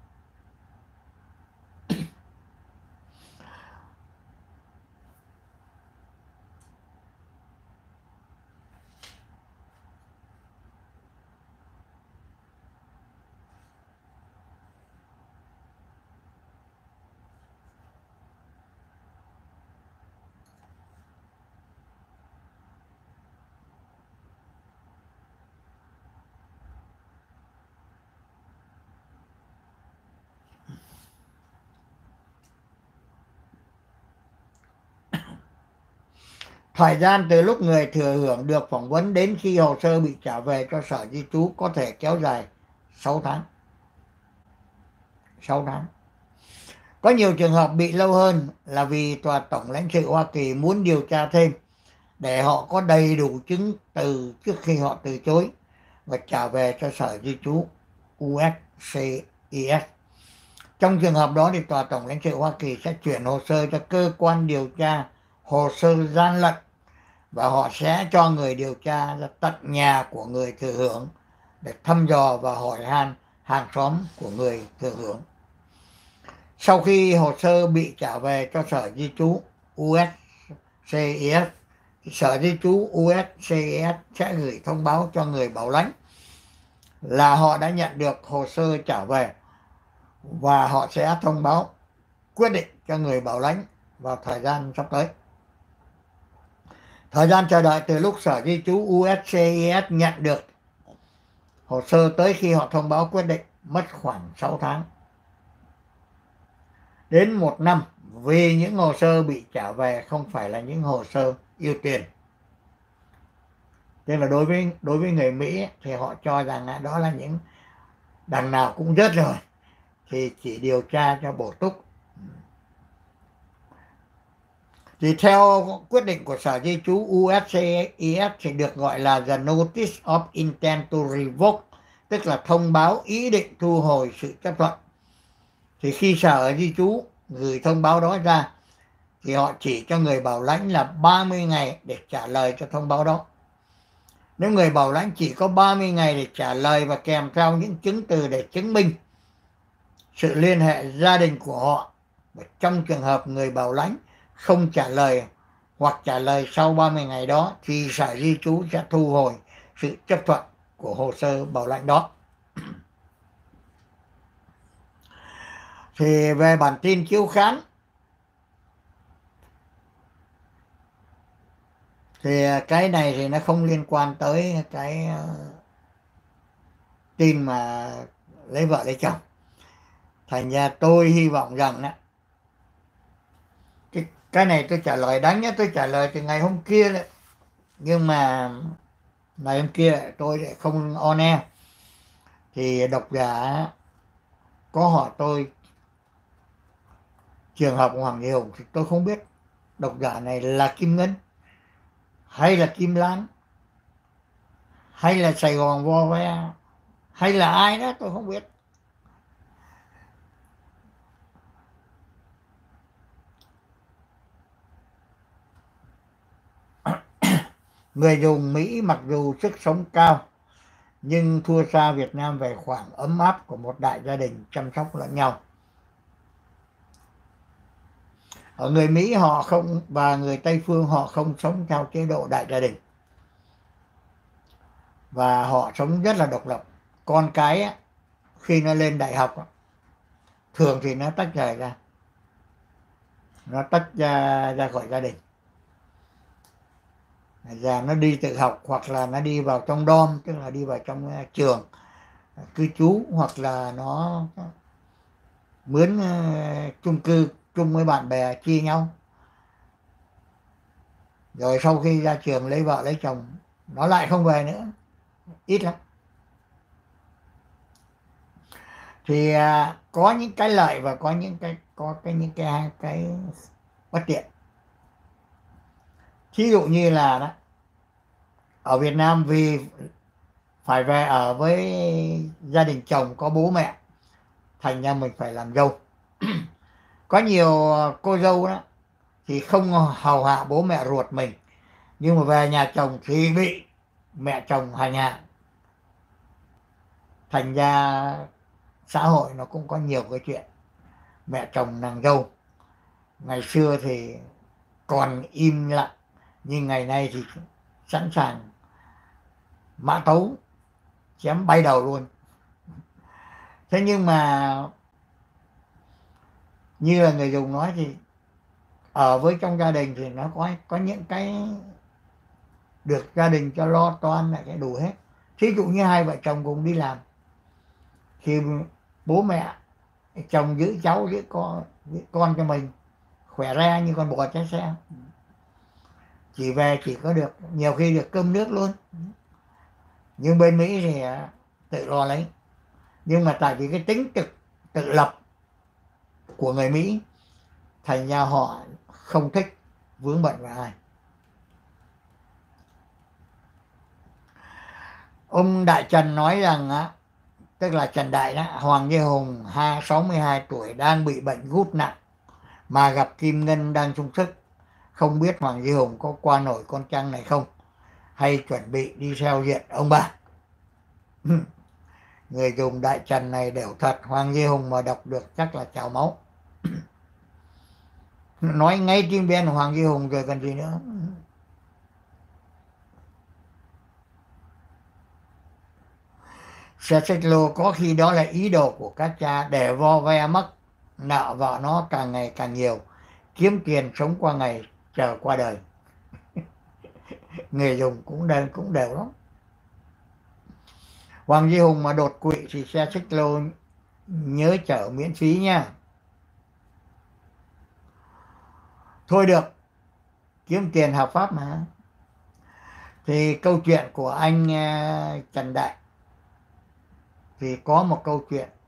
Thời gian từ lúc người thừa hưởng được phỏng vấn đến khi hồ sơ bị trả về cho Sở Di trú có thể kéo dài 6 tháng. 6 tháng. Có nhiều trường hợp bị lâu hơn là vì Tòa Tổng lãnh sự Hoa Kỳ muốn điều tra thêm để họ có đầy đủ chứng từ trước khi họ từ chối và trả về cho Sở Di trú USCIS. Trong trường hợp đó thì Tòa Tổng lãnh sự Hoa Kỳ sẽ chuyển hồ sơ cho cơ quan điều tra hồ sơ gian lận và họ sẽ cho người điều tra ra tận nhà của người thừa hưởng để thăm dò và hỏi han hàng xóm của người thừa hưởng. Sau khi hồ sơ bị trả về cho Sở Di trú USCIS, Sở Di trú USCIS sẽ gửi thông báo cho người bảo lãnh là họ đã nhận được hồ sơ trả về và họ sẽ thông báo quyết định cho người bảo lãnh vào thời gian sắp tới. Thời gian chờ đợi từ lúc Sở Di trú USCIS nhận được hồ sơ tới khi họ thông báo quyết định mất khoảng 6 tháng đến 1 năm, vì những hồ sơ bị trả về không phải là những hồ sơ ưu tiên. Tức là đối với người Mỹ thì họ cho rằng đó là những đằng nào cũng rớt rồi thì chỉ điều tra cho bổ túc. Thì theo quyết định của Sở Di trú USCIS thì được gọi là the Notice of Intent to Revoke, tức là thông báo ý định thu hồi sự chấp thuận. Thì khi Sở Di trú gửi thông báo đó ra thì họ chỉ cho người bảo lãnh là 30 ngày để trả lời cho thông báo đó. Nếu người bảo lãnh chỉ có 30 ngày để trả lời và kèm theo những chứng từ để chứng minh sự liên hệ gia đình của họ, và trong trường hợp người bảo lãnh không trả lời hoặc trả lời sau 30 ngày đó thì Sở Di trú sẽ thu hồi sự chấp thuận của hồ sơ bảo lãnh đó. Thì về bản tin chiếu khán thì cái này thì nó không liên quan tới cái tin mà lấy vợ lấy chồng. Thành ra tôi hy vọng rằng đó, cái này tôi trả lời đáng nhất tôi trả lời từ ngày hôm kia đấy, nhưng mà ngày hôm kia tôi lại không on air, thì độc giả có hỏi tôi trường hợp của Hoàng Duy Hùng, thì tôi không biết độc giả này là Kim Ngân hay là Kim Lan hay là Sài Gòn Vo Ve hay là ai đó tôi không biết. Người dùng Mỹ mặc dù sức sống cao nhưng thua xa Việt Nam về khoảng ấm áp của một đại gia đình chăm sóc lẫn nhau. Ở người Mỹ họ không, và người Tây phương họ không sống theo chế độ đại gia đình, và họ sống rất là độc lập. Con cái á, khi nó lên đại học á, thường thì nó tách rời ra, nó tách ra khỏi gia đình, và nó đi tự học hoặc là nó đi vào trong dorm, tức là đi vào trong trường cư trú, hoặc là nó mướn chung cư chung với bạn bè chia nhau. Rồi sau khi ra trường lấy vợ lấy chồng nó lại không về nữa, ít lắm. Thì có những cái lợi và có những cái bất tiện. Thí dụ như là đó, ở Việt Nam vì phải về ở với gia đình chồng có bố mẹ, thành ra mình phải làm dâu. Có nhiều cô dâu đó thì không hầu hạ bố mẹ ruột mình, nhưng mà về nhà chồng thì bị mẹ chồng hành hạ. Thành ra xã hội nó cũng có nhiều cái chuyện mẹ chồng nàng dâu. Ngày xưa thì còn im lặng, nhưng ngày nay thì sẵn sàng mã tấu chém bay đầu luôn. Thế nhưng mà như là người dùng nói thì ở với trong gia đình thì nó có những cái được gia đình cho lo toan lại cái đủ hết. Thí dụ như hai vợ chồng cùng đi làm thì bố mẹ chồng giữ cháu giữ con cho mình khỏe ra như con bò cháy xe, chỉ về chỉ có được nhiều khi được cơm nước luôn. Nhưng bên Mỹ thì tự lo lấy, nhưng mà tại vì cái tính tự lập của người Mỹ, thành ra họ không thích vướng bận vào ai. Ông Đại Trần nói rằng á, tức là Trần Đại đó, Hoàng Duy Hùng 62 tuổi đang bị bệnh gút nặng mà gặp Kim Ngân đang sung sức, không biết Hoàng Duy Hùng có qua nổi con trăng này không, hay chuẩn bị đi theo diện ông bà. Người dùng Đại Trần này đều thật, Hoàng Duy Hùng mà đọc được chắc là trào máu. Nói ngay tim bên Hoàng Duy Hùng rồi cần gì nữa. Xe xích lô có khi đó là ý đồ của các cha để vo ve mất nợ vợ nó càng ngày càng nhiều, kiếm tiền sống qua ngày chờ qua đời. Người dùng cũng đều lắm. Hoàng Duy Hùng mà đột quỵ thì xe xích lô nhớ chở miễn phí nha. Thôi được, kiếm tiền hợp pháp mà. Thì câu chuyện của anh Trần Đại thì có một câu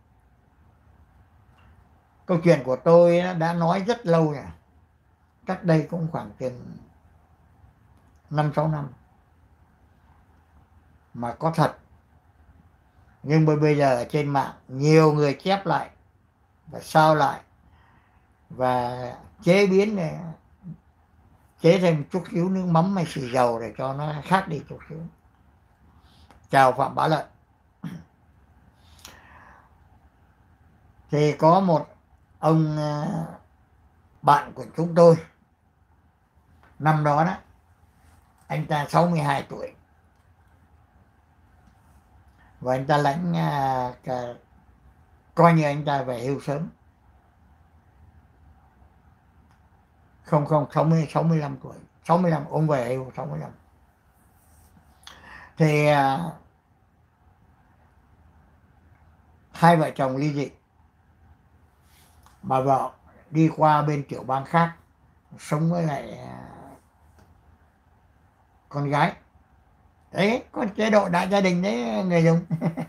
chuyện của tôi đã nói rất lâu rồi, cách đây cũng khoảng chừng 5-6 năm mà có thật. Nhưng bây giờ ở trên mạng nhiều người chép lại và sao lại và chế biến chế thêm chút xíu nước mắm hay xì dầu để cho nó khác đi chút xíu. Chào Phạm Bá Lợi. Thì có một ông bạn của chúng tôi, năm đó đó, anh ta 62 tuổi và anh ta lãnh coi như anh ta về hưu sớm. Không, 65 tuổi, 65, ông về hưu 65. Thì hai vợ chồng ly dị, bà vợ đi qua bên tiểu bang khác sống với lại con gái. Đấy, có chế độ đại gia đình đấy người dùng.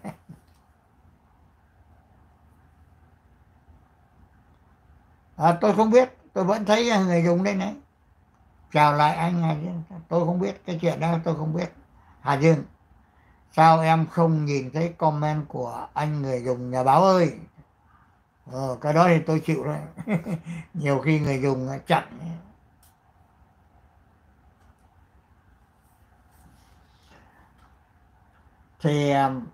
Tôi không biết, tôi vẫn thấy người dùng đây này. Chào lại anh Hà Dương, tôi không biết cái chuyện đó, tôi không biết. Hà Dương, sao em không nhìn thấy comment của anh người dùng nhà báo ơi? Cái đó thì tôi chịu rồi. Nhiều khi người dùng chặn. Thì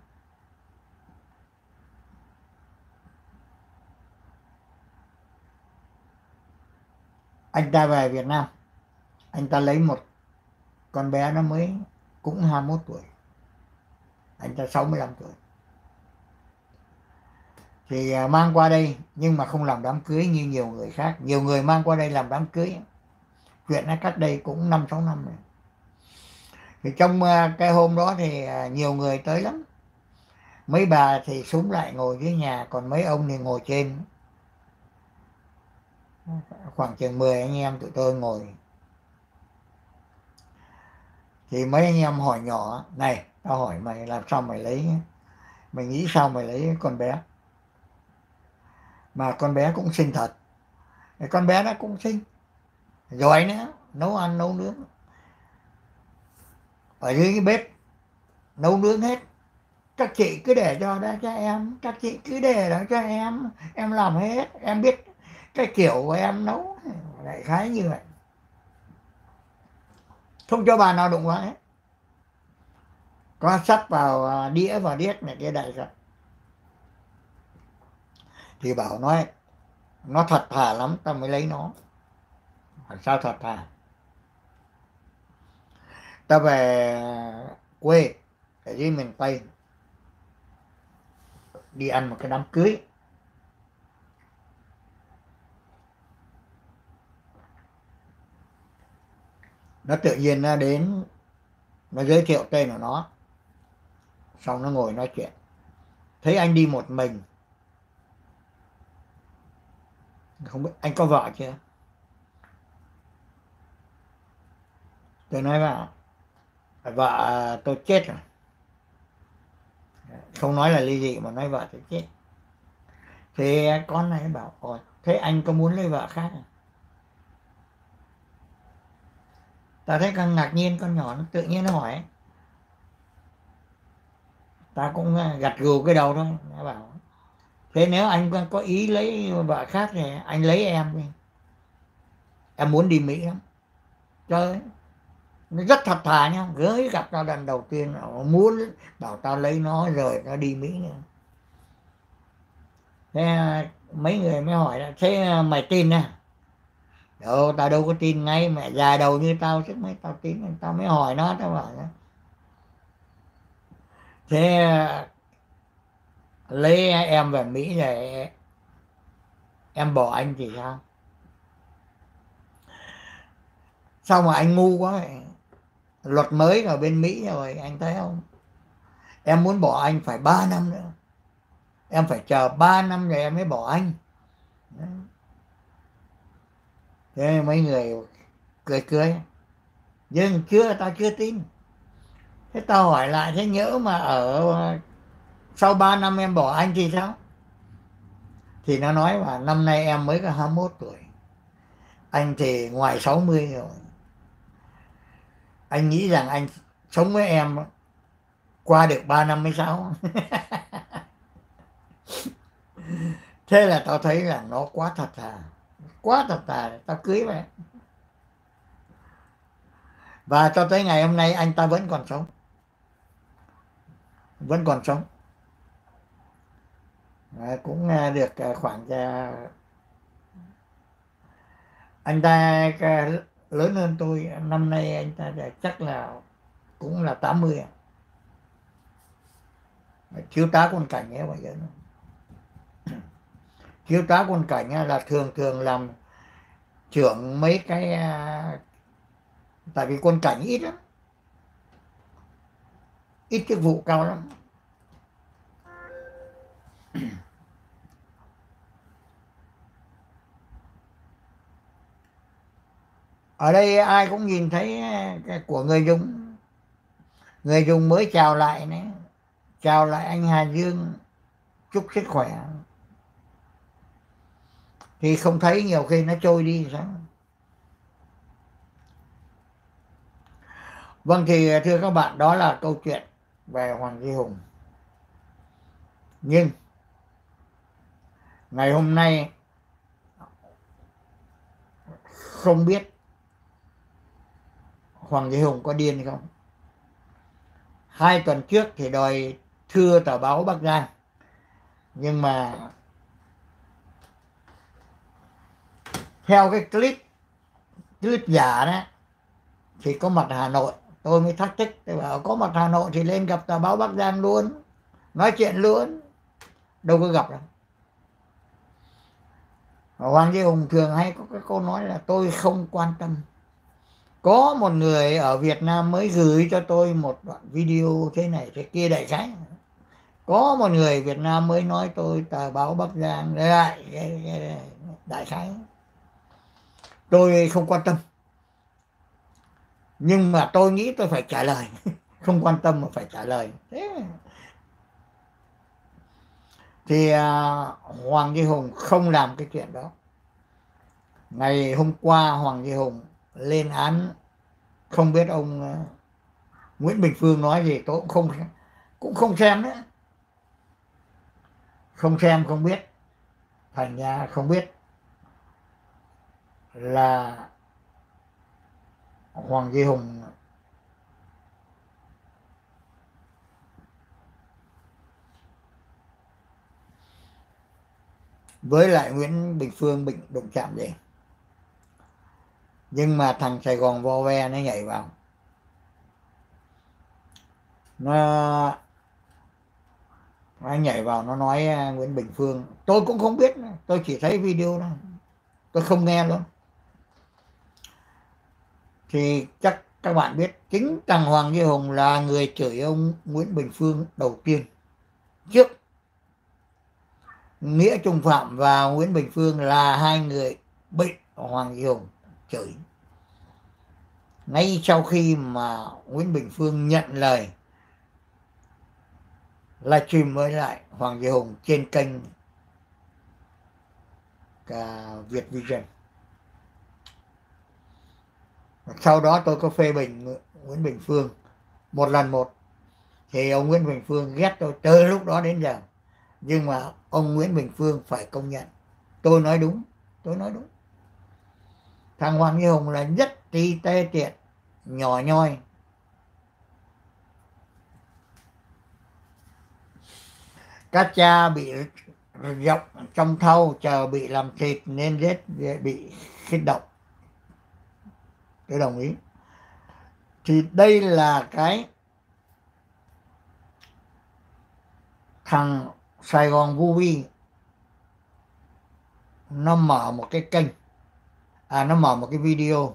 anh ta về Việt Nam, anh ta lấy một con bé nó mới cũng 21 tuổi, anh ta 65 tuổi. Thì mang qua đây nhưng mà không làm đám cưới như nhiều người khác. Nhiều người mang qua đây làm đám cưới, chuyện nó cách đây cũng 5-6 năm rồi. Thì trong cái hôm đó thì nhiều người tới lắm. Mấy bà thì súng lại ngồi dưới nhà, còn mấy ông thì ngồi trên. Khoảng chừng 10 anh em tụi tôi ngồi. Thì mấy anh em hỏi nhỏ, này, tao hỏi mày làm sao mày lấy, mày nghĩ sao mày lấy con bé? Mà con bé cũng xinh thật. Con bé nó cũng xinh, giỏi nữa, nấu ăn nấu nướng. Ở dưới cái bếp nấu nướng hết. Các chị cứ để đó cho em, các chị cứ để đó cho em làm hết, em biết cái kiểu của em nấu. Đại khái như vậy. Không cho bà nào đụng vào hết. Có sắp vào đĩa vào điếc này kia đại rồi. Thì bảo nó thật thà lắm tao mới lấy nó. Sao thật thà? Tao về quê ở dưới miền Tây, đi ăn một cái đám cưới. Nó tự nhiên nó đến, nó giới thiệu tên của nó, xong nó ngồi nói chuyện. Thấy anh đi một mình, không biết anh có vợ chưa? Tôi nói là vợ tôi chết rồi. Không nói là ly dị mà nói vợ tôi chết. Thì con này bảo, ôi, thế anh có muốn lấy vợ khác à? Ta thấy con ngạc nhiên, con nhỏ nó tự nhiên nó hỏi. Ta cũng gật gù cái đầu thôi. Nó bảo, thế nếu anh có ý lấy vợ khác thì anh lấy em đi. Em muốn đi Mỹ lắm. Trời ơi, nó rất thật thà nha. Gới gặp tao lần đầu tiên, nó muốn bảo tao lấy nó rồi nó đi Mỹ nữa. Thế mấy người mới hỏi là, thế mày tin à? Đâu, tao đâu có tin ngay, mẹ già đầu như tao chứ mấy tao tin. Tao mới hỏi nó, tao bảo đó. Thế lấy em về Mỹ rồi em bỏ anh thì sao? Sao mà anh ngu quá vậy? Luật mới ở bên Mỹ rồi, anh thấy không? Em muốn bỏ anh phải 3 năm nữa. Em phải chờ 3 năm rồi em mới bỏ anh. Thế mấy người cười cười. Nhưng tao chưa tin. Thế tao hỏi lại, thế nhỡ mà sau 3 năm em bỏ anh thì sao? Thì nó nói là năm nay em mới có 21 tuổi. Anh thì ngoài 60 rồi. Anh nghĩ rằng anh sống với em qua được 3 năm mới sao? Thế là tao thấy là nó quá thật thà. Quá thật thà, tao cưới vậy. Và cho tới ngày hôm nay anh ta vẫn còn sống, vẫn còn sống. Cũng được khoảng anh ta lớn hơn tôi, năm nay anh ta chắc là cũng là 80. Thiếu tá Quân Cảnh ấy bây giờ. Thiếu tá Quân Cảnh là thường thường làm trưởng mấy cái, tại vì Quân Cảnh ít lắm, ít chức vụ cao lắm. Ở đây ai cũng nhìn thấy cái của người Dung. Người Dung mới chào lại này, chào lại anh Hà Dương, chúc sức khỏe. Thì không thấy, nhiều khi nó trôi đi sao. Vâng, thì thưa các bạn, đó là câu chuyện về Hoàng Duy Hùng. Nhưng ngày hôm nay không biết Hoàng Duy Hùng có điên không. 2 tuần trước thì đòi thưa tờ báo Bắc Giang, nhưng mà theo cái clip giả đó thì có mặt Hà Nội. Tôi mới thắc thích, tôi bảo có mặt Hà Nội thì lên gặp tờ báo Bắc Giang luôn, nói chuyện luôn, đâu có gặp đâu. Hoàng Duy Hùng thường hay có cái câu nói là tôi không quan tâm. Có một người ở Việt Nam mới gửi cho tôi một đoạn video thế này thế kia đại khái. Có một người Việt Nam mới nói tôi tờ báo Bắc Giang đại khái. Tôi không quan tâm, nhưng mà tôi nghĩ tôi phải trả lời. Không quan tâm mà phải trả lời. Thế thì Hoàng Duy Hùng không làm cái chuyện đó. Ngày hôm qua Hoàng Duy Hùng lên án, không biết ông Nguyễn Bình Phương nói gì tôi cũng không xem nữa. Không xem không biết, thành ra không biết là Hoàng Duy Hùng với lại Nguyễn Bình Phương đụng chạm gì. Nhưng mà thằng Sài Gòn vo ve nó nhảy vào, nó nhảy vào nó nói Nguyễn Bình Phương. Tôi cũng không biết, tôi chỉ thấy video đó, tôi không nghe luôn. Thì chắc các bạn biết chính thằng Hoàng Duy Hùng là người chửi ông Nguyễn Bình Phương đầu tiên. Trước Nghĩa Trung Phạm và Nguyễn Bình Phương là 2 người bị Hoàng Duy Hùng chửi. Ngay sau khi mà Nguyễn Bình Phương nhận lời livestream với lại Hoàng Duy Hùng trên kênh Việt Vision. Sau đó tôi có phê bình Nguyễn Bình Phương một lần một, thì ông Nguyễn Bình Phương ghét tôi từ lúc đó đến giờ. Nhưng mà ông Nguyễn Bình Phương phải công nhận tôi nói đúng, tôi nói đúng. Thằng Hoàng Duy Hùng là nhất ti tê tiện, nhỏ nhoi. Các cha bị rộng trong thau chờ bị làm thịt nên rất bị kích động. Tôi đồng ý. Thì đây là cái thằng Sài Gòn Vô Vi nó mở một cái kênh, nó mở một cái video.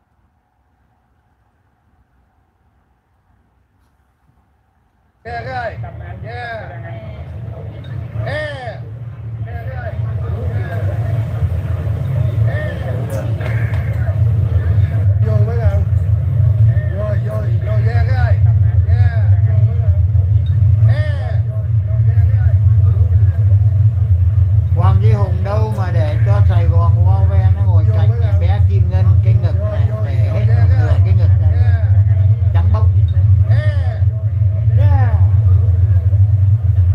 Hoàng Duy Hùng đâu mà để cho Sài Gòn vo ve nó ngồi cạnh bé Kim Ngân, cái ngực này để hết nửa cái ngực này trắng bóc.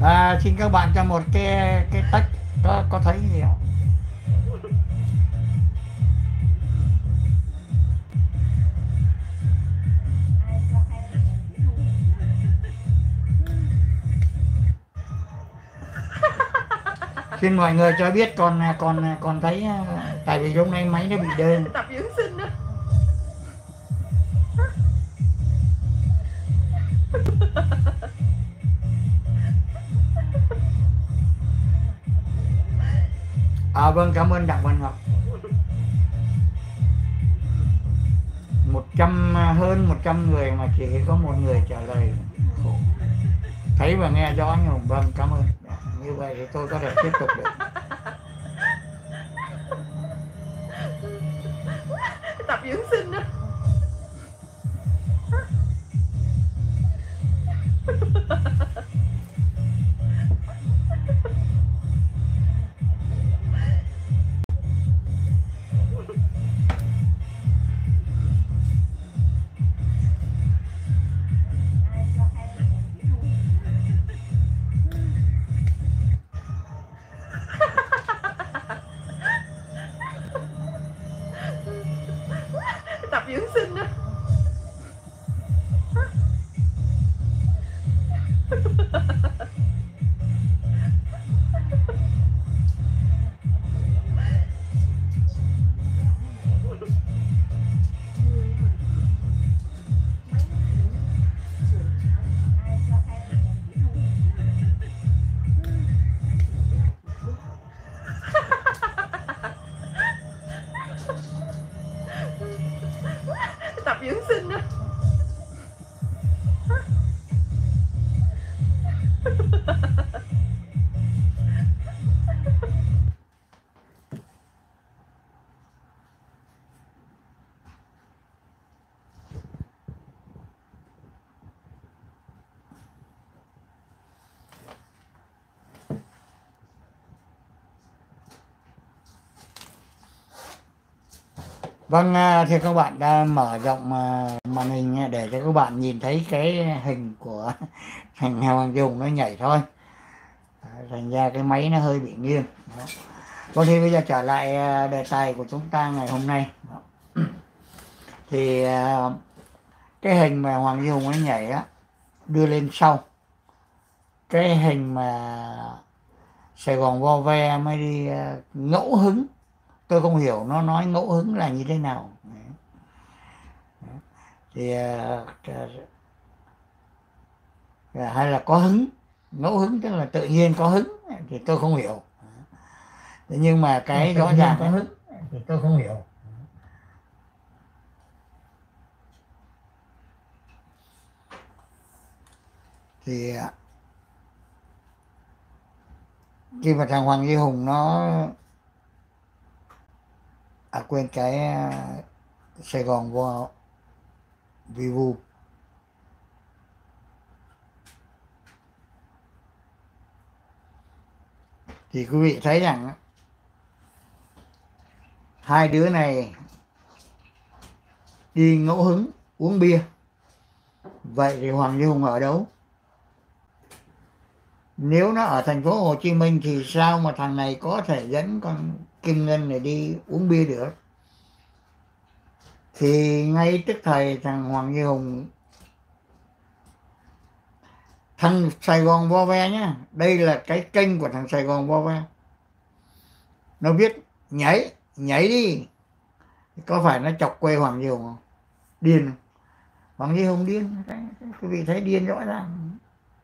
Xin các bạn cho một cái tách, có thấy gì không? Xin mọi người cho biết còn thấy, tại vì lúc nay máy nó bị đơn. Tập dưỡng sinh đó. Vâng, cảm ơn Đặng Văn Ngọc. hơn 100 người mà chỉ có một người trả lời. Khổ. Thấy và nghe rõ anh Hùng. Vâng, cảm ơn. Như vậy thì tôi có thể tiếp tục được. Tập dưỡng sinh đó. Tập dưỡng sinh đó. Tập dưỡng sinh đó. Vâng, thì các bạn đã mở rộng màn hình để cho các bạn nhìn thấy cái hình của thằng Hoàng Dung nó nhảy thôi. Thành ra cái máy nó hơi bị nghiêng. Vâng, thì bây giờ trở lại đề tài của chúng ta ngày hôm nay. Thì cái hình mà Hoàng Dung nó nhảy á, đưa lên sau. Cái hình mà Sài Gòn vo ve mới đi ngẫu hứng. Tôi không hiểu nó nói ngẫu hứng là như thế nào. Thì hay là có hứng. Ngẫu hứng tức là tự nhiên có hứng, thì tôi không hiểu. Nhưng mà cái rõ ràng có hứng thì tôi không hiểu. Thì khi mà thằng Hoàng Duy Hùng nó quên cái Sài Gòn vo Vivu, thì quý vị thấy rằng hai đứa này đi ngẫu hứng uống bia. Vậy thì Hoàng Duy Hùng ở đâu? Nếu nó ở thành phố Hồ Chí Minh thì sao mà thằng này có thể dẫn con Kim Ngân này đi uống bia được? Thì ngay tức thời thằng Hoàng Duy Hùng, thằng Sài Gòn vo ve nhá, đây là cái kênh của thằng Sài Gòn vo ve, nó biết nhảy đi, có phải nó chọc quê Hoàng Duy Hùng không? Điên không? Hoàng Duy Hùng điên, quý vị thấy điên rõ ràng.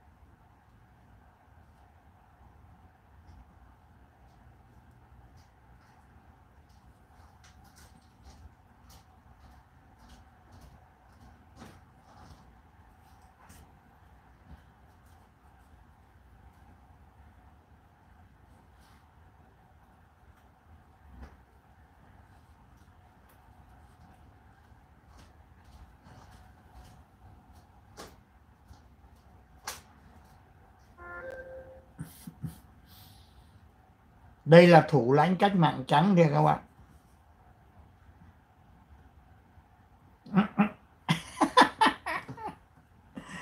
Đây là thủ lãnh cách mạng trắng thưa các bạn.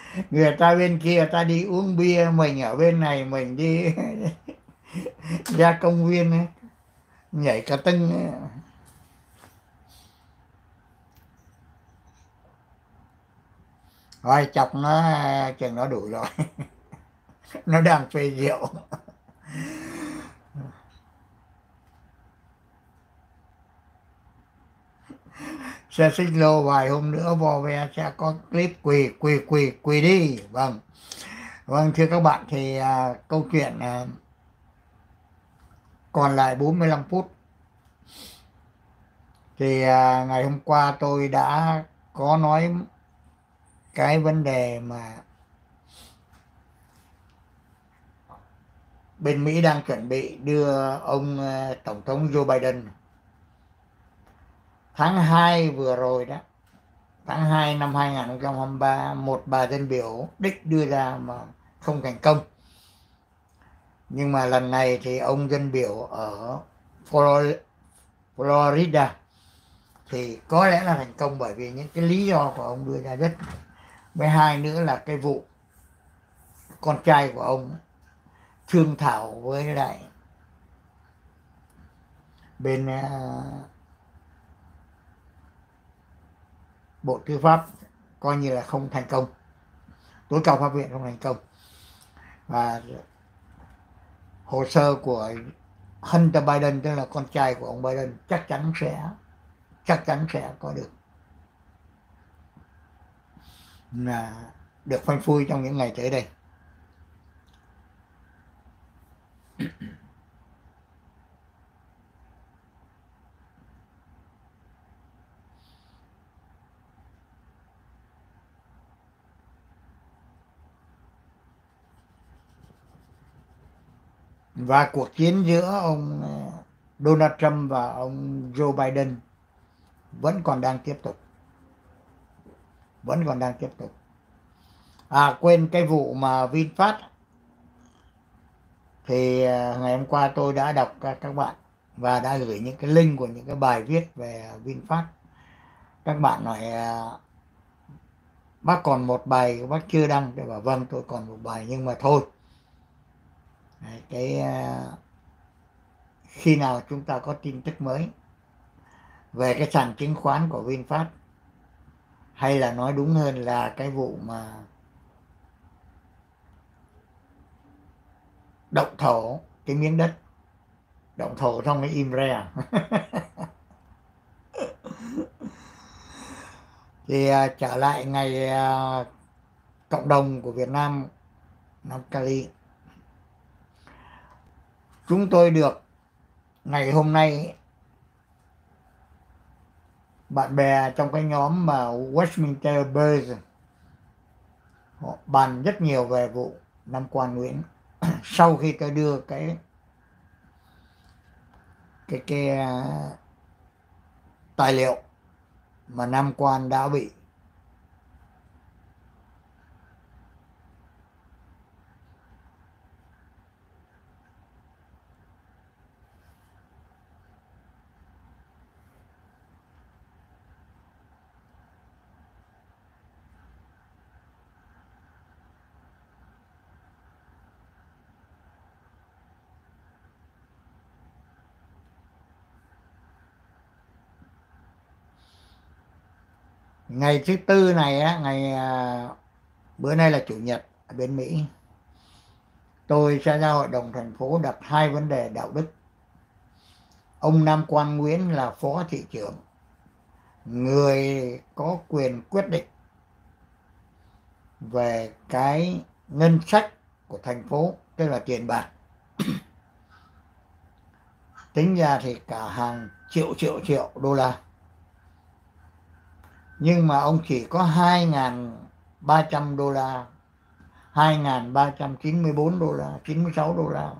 Người ta bên kia ta đi uống bia, mình ở bên này mình đi ra công viên ấy, nhảy cả tưng ấy. Thôi chọc nó chừng nó đủ rồi. Nó đang phê rượu. Sẽ xích lô vài hôm nữa Vo Ve sẽ có clip quỳ quỳ quỳ quỳ đi. Vâng, vâng thưa các bạn, thì câu chuyện còn lại 45 phút. Thì ngày hôm qua tôi đã có nói cái vấn đề mà bên Mỹ đang chuẩn bị đưa ông Tổng thống Joe Biden tháng 2 vừa rồi đó, tháng 2 năm 2023, một bà dân biểu đích đưa ra mà không thành công. Nhưng mà lần này thì ông dân biểu ở Florida thì có lẽ là thành công, bởi vì những cái lý do của ông đưa ra rất. Với hai nữa là cái vụ con trai của ông thương thảo với lại bên Bộ Tư pháp coi như là không thành công, tối cao pháp viện không thành công, và hồ sơ của Hunter Biden, tức là con trai của ông Biden, chắc chắn sẽ có được phanh phui trong những ngày tới đây. Và cuộc chiến giữa ông Donald Trump và ông Joe Biden vẫn còn đang tiếp tục. Quên cái vụ mà VinFast, thì ngày hôm qua tôi đã đọc các bạn và đã gửi những cái link của những cái bài viết về VinFast. Các bạn nói bác còn một bài bác chưa đăng. Tôi bảo vâng, tôi còn một bài, nhưng mà thôi, khi nào chúng ta có tin tức mới về cái sàn chứng khoán của VinFast, hay là nói đúng hơn là cái vụ mà động thổ cái miếng đất, động thổ xong mới im re. Thì trở lại ngày cộng đồng của Việt Nam năm Cali, chúng tôi được ngày hôm nay bạn bè trong cái nhóm mà Westminster Bears họ bàn rất nhiều về vụ Nam Quan Nguyễn. Sau khi tôi đưa cái tài liệu mà Nam Quan đã bị ngày thứ tư này á, bữa nay là chủ nhật ở bên Mỹ, tôi sẽ ra hội đồng thành phố đặt hai vấn đề đạo đức. Ông Nam Quan Nguyễn là phó thị trưởng, người có quyền quyết định về cái ngân sách của thành phố, tức là tiền bạc. Tính ra thì cả hàng triệu đô la. Nhưng mà ông chỉ có 2.300 đô la, 2.394 đô la, 96 đô la.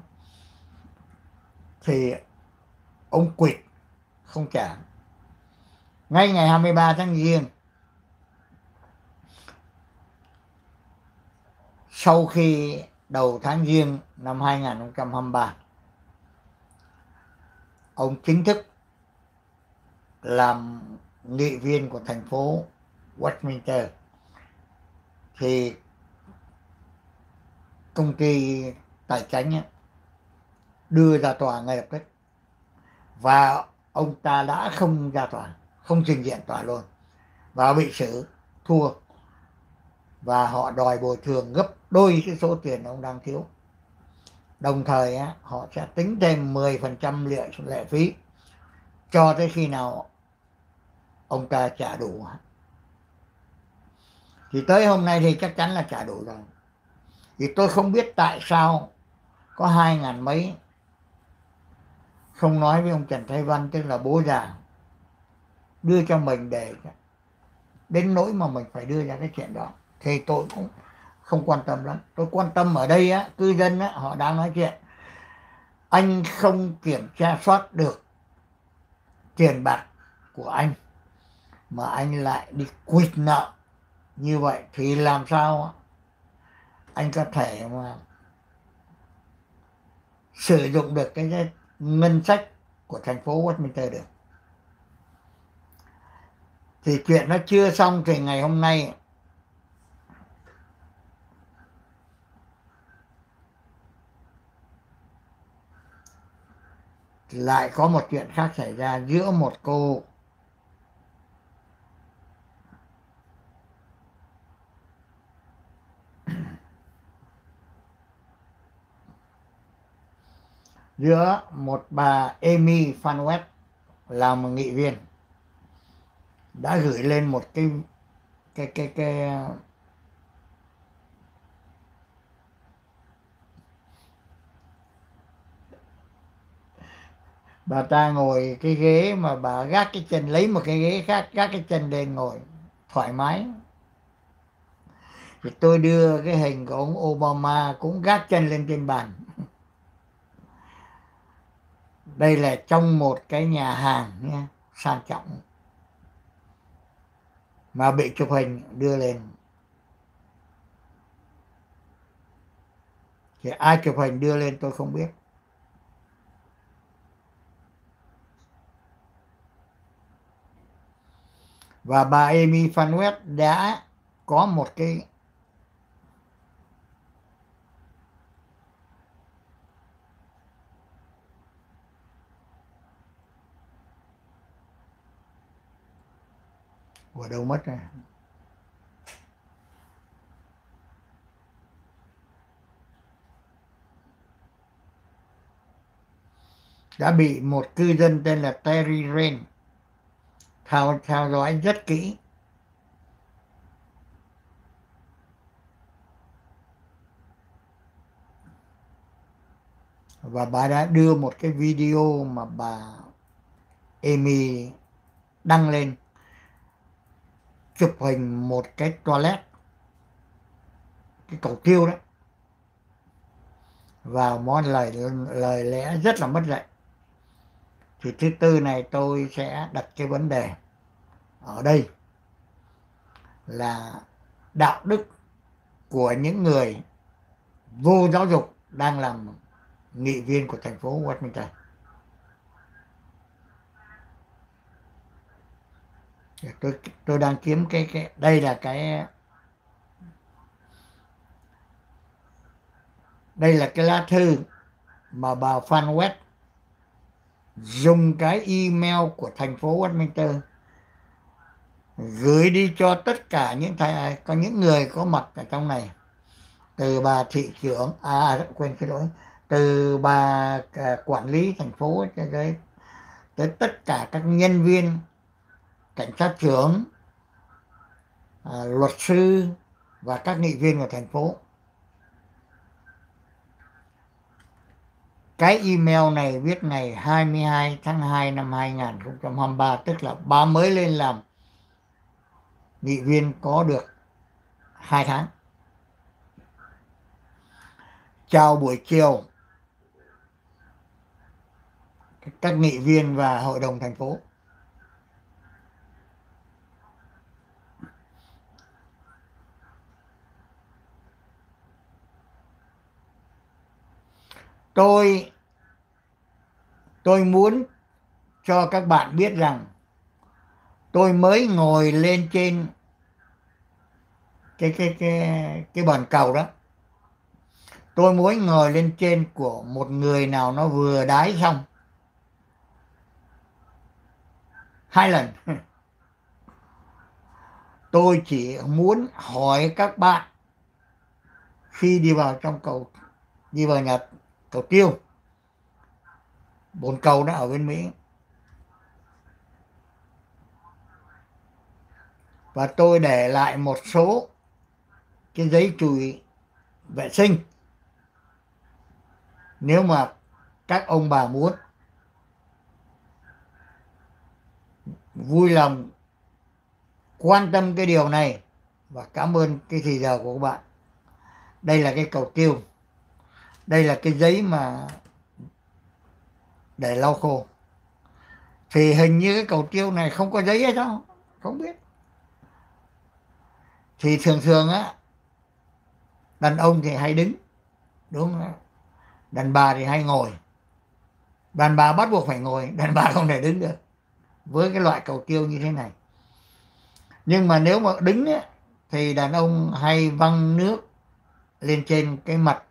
Thì ông quỵt không trả. Ngay ngày 23 tháng Giêng, sau khi đầu tháng Giêng năm 2023, ông chính thức làm nghị viên của thành phố Westminster. Thì công ty tài chính ấy, đưa ra tòa ngay lập tức, và ông ta đã không ra tòa, không trình diện tòa luôn, và bị xử thua, và họ đòi bồi thường gấp đôi cái số tiền ông đang thiếu. Đồng thời á, họ sẽ tính thêm 10% lệ phí cho tới khi nào ông ta trả đủ. Thì tới hôm nay thì chắc chắn là trả đủ rồi. Thì tôi không biết tại sao có 2.000 mấy không nói với ông Trần Thái Văn, tức là bố già, đưa cho mình để đến nỗi mà mình phải đưa ra cái chuyện đó. Thì tôi cũng không quan tâm lắm. Tôi quan tâm ở đây á, cư dân á, họ đang nói chuyện anh không kiểm tra soát được tiền bạc của anh mà anh lại đi quỵt nợ như vậy thì làm sao anh có thể mà sử dụng được cái ngân sách của thành phố Westminster được. Thì chuyện nó chưa xong thì ngày hôm nay lại có một chuyện khác xảy ra giữa một cô giữa một bà Amy Van West là một nghị viên đã gửi lên một cái bà ta ngồi cái ghế mà bà gác cái chân, lấy một cái ghế khác gác cái chân lên ngồi thoải mái. Thì tôi đưa cái hình của ông Obama cũng gác chân lên trên bàn. Đây là trong một cái nhà hàng nha, sang trọng, mà bị chụp hình đưa lên. Thì ai chụp hình đưa lên tôi không biết. Và bà Amy Van West đã có một cái của đâu mất rồi. Đã bị một cư dân tên là Terry Rain theo dõi rất kỹ. Và bà đã đưa một cái video mà bà Amy đăng lên, chụp hình một cái toilet, cái cầu tiêu đấy, và một lời lẽ rất là mất dạy. Thì thứ tư này tôi sẽ đặt cái vấn đề ở đây là đạo đức của những người vô giáo dục đang làm nghị viên của thành phố Westminster. Tôi đang kiếm cái đây là cái lá thư mà bà Van West dùng cái email của thành phố Westminster gửi đi cho tất cả có những người có mặt ở trong này, từ bà thị trưởng quên cái lỗi, từ bà quản lý thành phố tới tất cả các nhân viên, cảnh sát trưởng, luật sư và các nghị viên của thành phố. Cái email này viết ngày 22 tháng 2 năm 2023, tức là bà mới lên làm nghị viên có được 2 tháng. Chào buổi chiều các nghị viên và hội đồng thành phố. Tôi muốn cho các bạn biết rằng tôi mới ngồi lên trên cái bàn cầu đó. tôi muốn ngồi lên trên của một người nào nó vừa đái xong 2 lần. Tôi chỉ muốn hỏi các bạn khi đi vào trong cầu, đi vào nhà cầu tiêu, bồn cầu nó ở bên Mỹ, và tôi để lại một số cái giấy chùi vệ sinh. Nếu mà các ông bà muốn vui lòng quan tâm cái điều này, và cảm ơn cái thời giờ của các bạn. Đây là cái cầu tiêu, đây là cái giấy mà để lau khô. Thì hình như cái cầu tiêu này không có giấy hết đâu, không biết. Thì thường thường á, đàn ông thì hay đứng, đúng không? Đàn bà thì hay ngồi. Đàn bà bắt buộc phải ngồi, đàn bà không thể đứng được với cái loại cầu tiêu như thế này. Nhưng mà nếu mà đứng á, thì đàn ông hay văng nước lên trên cái mặt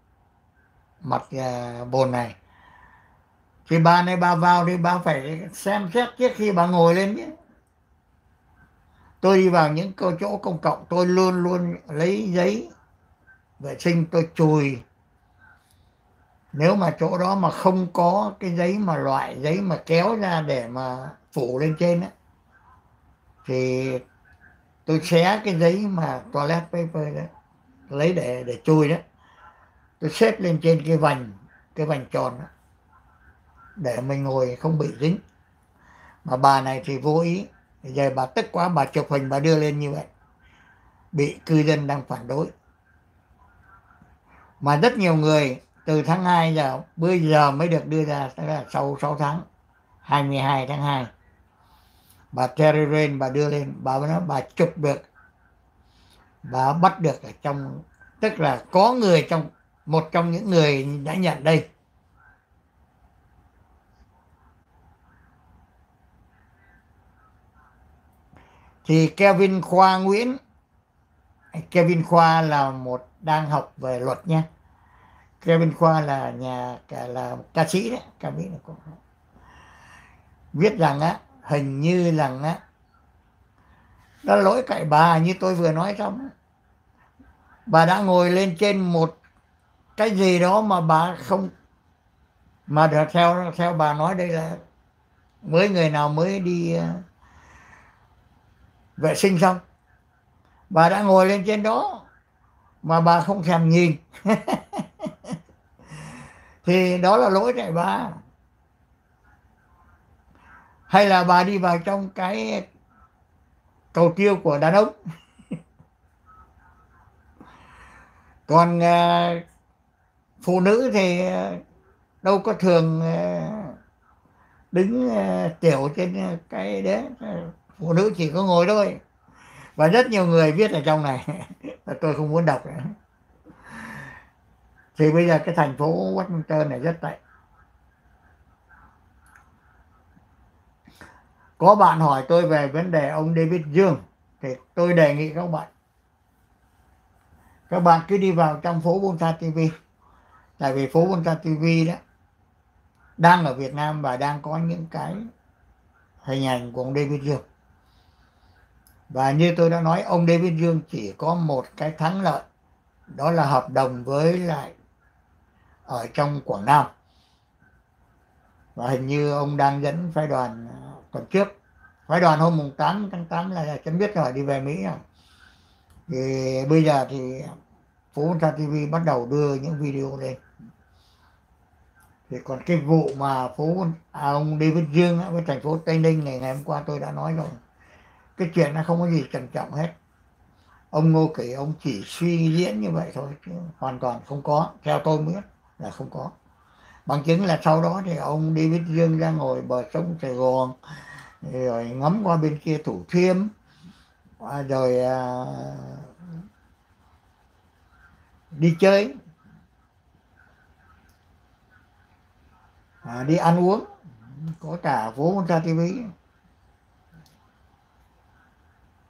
bồn này. Thì bà này bà vào thì bà phải xem xét trước khi bà ngồi lên nhé. Tôi đi vào những chỗ công cộng, tôi luôn luôn lấy giấy vệ sinh tôi chùi. Nếu mà chỗ đó mà không có cái giấy mà loại giấy mà kéo ra để mà phủ lên trên á, thì tôi xé cái giấy mà toilet paper đó, lấy để chùi đó, tôi xếp lên trên cái vành tròn đó, để mình ngồi không bị dính. Mà bà này thì vô ý, giờ bà tức quá, bà chụp hình bà đưa lên như vậy, bị cư dân đang phản đối. Mà rất nhiều người từ tháng 2 giờ bây giờ mới được đưa ra, tức là sau 6 tháng, 22 tháng 2, bà Terry Rain bà đưa lên, bà nói bà chụp được, bà bắt được ở trong, tức là có người trong, một trong những người đã nhận đây. Thì Kevin Khoa Nguyễn, Kevin Khoa là một đang học về luật nha. Kevin Khoa là là ca sĩ đấy, ca sĩ là viết rằng á, hình như rằng á, đó là lỗi cậy bà như tôi vừa nói xong. Bà đã ngồi lên trên một cái gì đó mà bà không, mà theo bà nói đây là mới người nào mới đi vệ sinh xong, bà đã ngồi lên trên đó mà bà không thèm nhìn. Thì đó là lỗi tại bà. Hay là bà đi vào trong cái cầu tiêu của đàn ông. Còn phụ nữ thì đâu có thường đứng tiểu trên cái đấy. Phụ nữ chỉ có ngồi thôi. Và rất nhiều người viết ở trong này tôi không muốn đọc nữa. Thì bây giờ cái thành phố Washington này rất tệ. Có bạn hỏi tôi về vấn đề ông David Dương, thì tôi đề nghị các bạn cứ đi vào trong phố Bonsa TV. Tại vì phố Bonsa TV đó đang ở Việt Nam và đang có những cái hình ảnh của ông David Dương. Và như tôi đã nói, ông David Dương chỉ có một cái thắng lợi, đó là hợp đồng với lại ở trong Quảng Nam. Và hình như ông đang dẫn phái đoàn tuần trước. Phái đoàn hôm mùng 8 tháng 8 là chấm dứt rồi, đi về Mỹ rồi. Thì bây giờ thì phố Bonsa TV bắt đầu đưa những video lên. Thì còn cái vụ mà ông David Dương với thành phố Tây Ninh này, ngày hôm qua tôi đã nói rồi, cái chuyện nó không có gì trầm trọng hết. Ông Ngô Kỷ ông chỉ suy diễn như vậy thôi, chứ hoàn toàn không có, theo tôi biết là không có. Bằng chứng là sau đó thì ông David Dương ra ngồi bờ sông Sài Gòn, rồi ngắm qua bên kia Thủ Thiêm, rồi đi chơi, đi ăn uống, có cả phố Bonsa TV.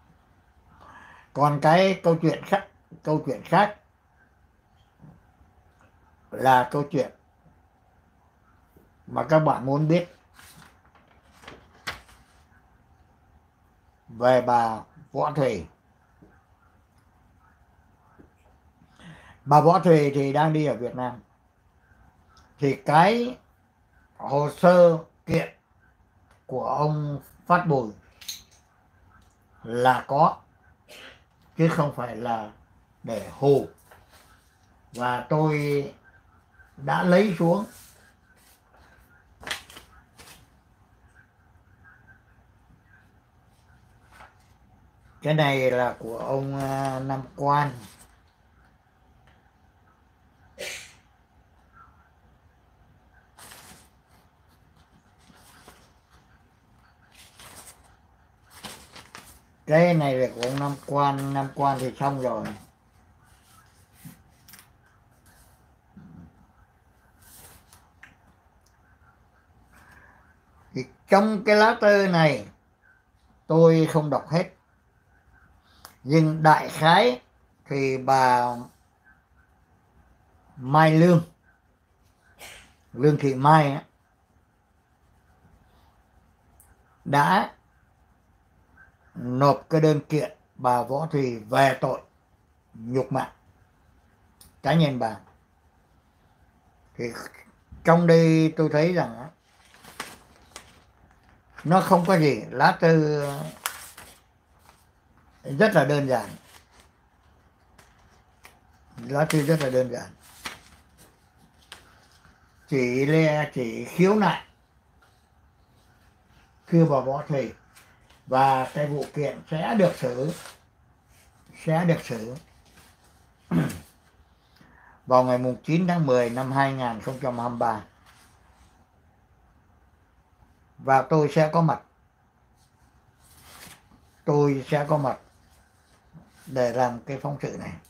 Còn cái câu chuyện khác là câu chuyện mà các bạn muốn biết về bà Võ Thùy. Bà Võ Thùy thì đang đi ở Việt Nam. Thì cái hồ sơ kiện của ông Phát Bùi là có, chứ không phải là để hù. Và tôi đã lấy xuống. Cái này là của ông Nam Quan. Cái này là của ông Nam Quan. Nam Quan thì xong rồi. Thì trong cái lá thư này tôi không đọc hết, nhưng đại khái thì bà Mai Lương Thị Mai á, đã nộp cái đơn kiện bà Võ Thùy về tội nhục mạ cá nhân bà. Thì trong đây tôi thấy rằng nó không có gì, lá thư rất là đơn giản. Lá thư rất là đơn giản, chỉ khiếu nại thưa bà Võ Thùy, và cái vụ kiện sẽ được xử vào ngày 9 tháng 10 năm 2023. Và tôi sẽ có mặt để làm cái phóng sự này.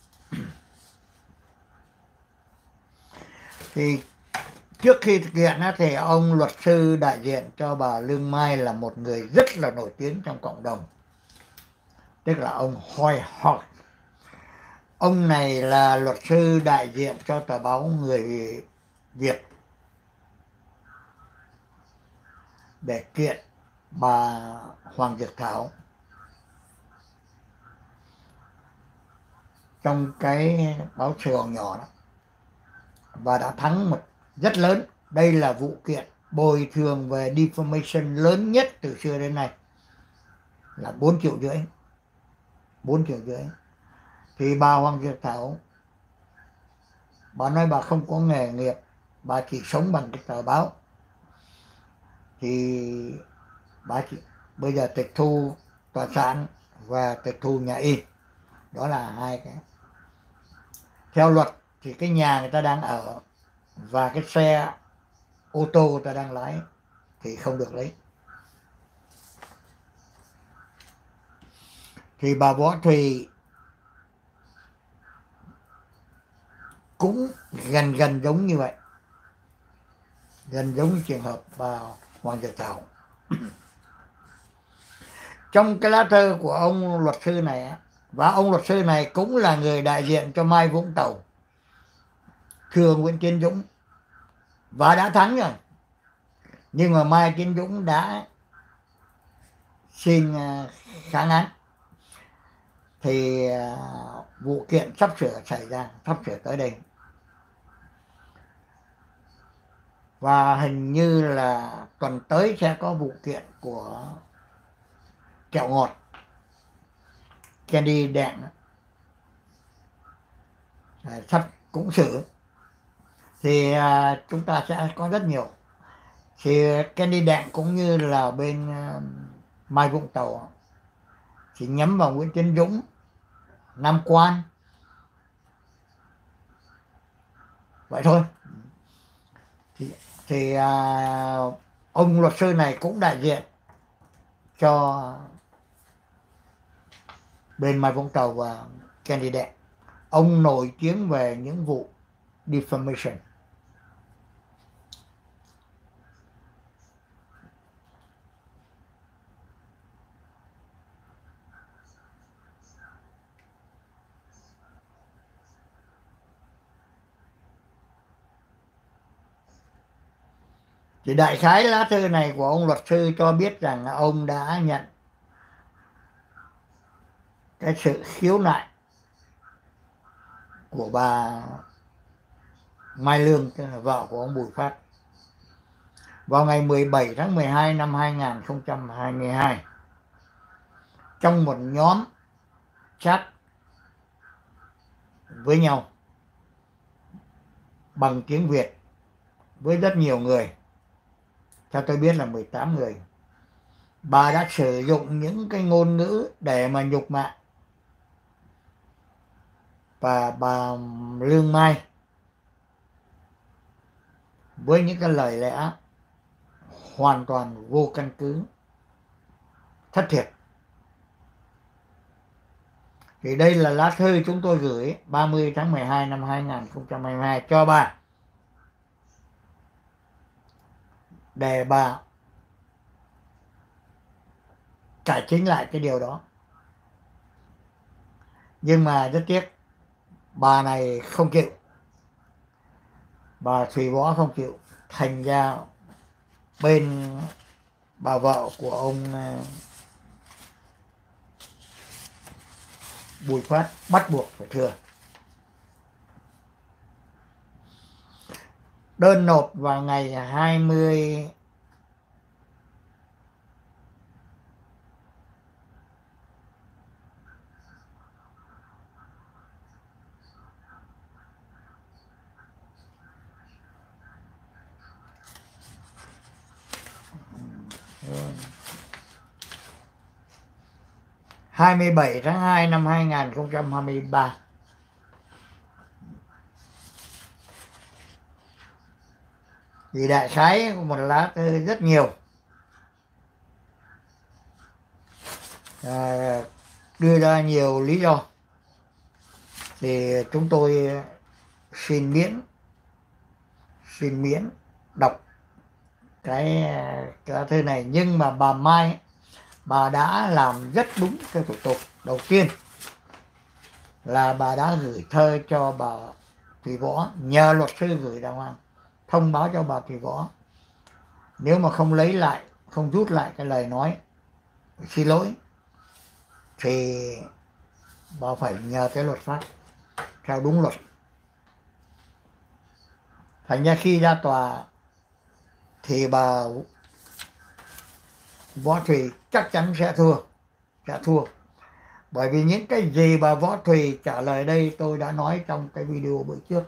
Thì trước khi thực hiện thì ông luật sư đại diện cho bà Lương Mai là một người rất là nổi tiếng trong cộng đồng, tức là ông Hoài Họt. Ông này là luật sư đại diện cho tờ báo Người Việt để kiện bà Hoàng Dược Thảo trong cái báo Sài Gòn nhỏ đó, và đã thắng một rất lớn. Đây là vụ kiện bồi thường về defamation lớn nhất từ xưa đến nay, là 4,5 triệu. 4,5 triệu. Thì bà Hoàng Dược Thảo, bà nói bà không có nghề nghiệp, bà chỉ sống bằng cái tờ báo. Thì bà chỉ bây giờ tịch thu tòa sản và tịch thu nhà in. Đó là hai cái. Theo luật thì cái nhà người ta đang ở và cái xe ô tô người ta đang lái thì không được lấy. Thì bà Võ Thùy cũng gần giống như vậy, gần giống như trường hợp bà Hoàng Dược Thảo. Trong cái lá thư của ông luật sư này, và ông luật sư này cũng là người đại diện cho Mai Vũng Tàu, thưa Nguyễn Tiến Dũng, và đã thắng rồi. Nhưng mà Mai Tiến Dũng đã xin kháng án. Thì vụ kiện sắp sửa tới đây. Và hình như là tuần tới sẽ có vụ kiện của kẹo ngọt Candy Đẹn, sắp cũng xử. Thì chúng ta sẽ có rất nhiều. Thì Candy Đẹn cũng như là bên Mai Vũng Tàu thì nhắm vào Nguyễn Tiến Dũng, Nam Quan, vậy thôi. Thì ông luật sư này cũng đại diện cho bên Mai Vũng Tàu và Candy Đẹn. Ông nổi tiếng về những vụ defamation. Thì đại khái lá thư này của ông luật sư cho biết rằng ông đã nhận cái sự khiếu nại của bà Mai Lương, tức là vợ của ông Bùi Phát, vào ngày 17 tháng 12 năm 2022 trong một nhóm chat với nhau bằng tiếng Việt với rất nhiều người, theo tôi biết là 18 người. Bà đã sử dụng những cái ngôn ngữ để mà nhục mạ và bà Lương Mai với những cái lời lẽ hoàn toàn vô căn cứ, thất thiệt. Thì đây là lá thư chúng tôi gửi 30 tháng 12 năm 2022 cho bà, để bà cải chính lại cái điều đó. Nhưng mà rất tiếc bà này không chịu, bà Thùy Võ không chịu, thành ra bên bà vợ của ông Bùi Phát bắt buộc phải thừa. Đơn nộp vào ngày 20 27 tháng 2 năm 2023. Thì đại khái một lá thư rất nhiều, đưa ra nhiều lý do. Thì chúng tôi xin miễn đọc cái lá thư này. Nhưng mà bà Mai, bà đã làm rất đúng cái thủ tục. Đầu tiên là bà đã gửi thơ cho bà Thùy Võ, nhờ luật sư gửi đàng hoàng, thông báo cho bà Thùy Võ nếu mà không lấy lại, không rút lại cái lời nói xin lỗi thì bà phải nhờ tới luật pháp theo đúng luật. Thành ra khi ra tòa thì bà Võ Thùy chắc chắn sẽ thua. Bởi vì những cái gì bà Võ Thùy trả lời đây tôi đã nói trong cái video bữa trước.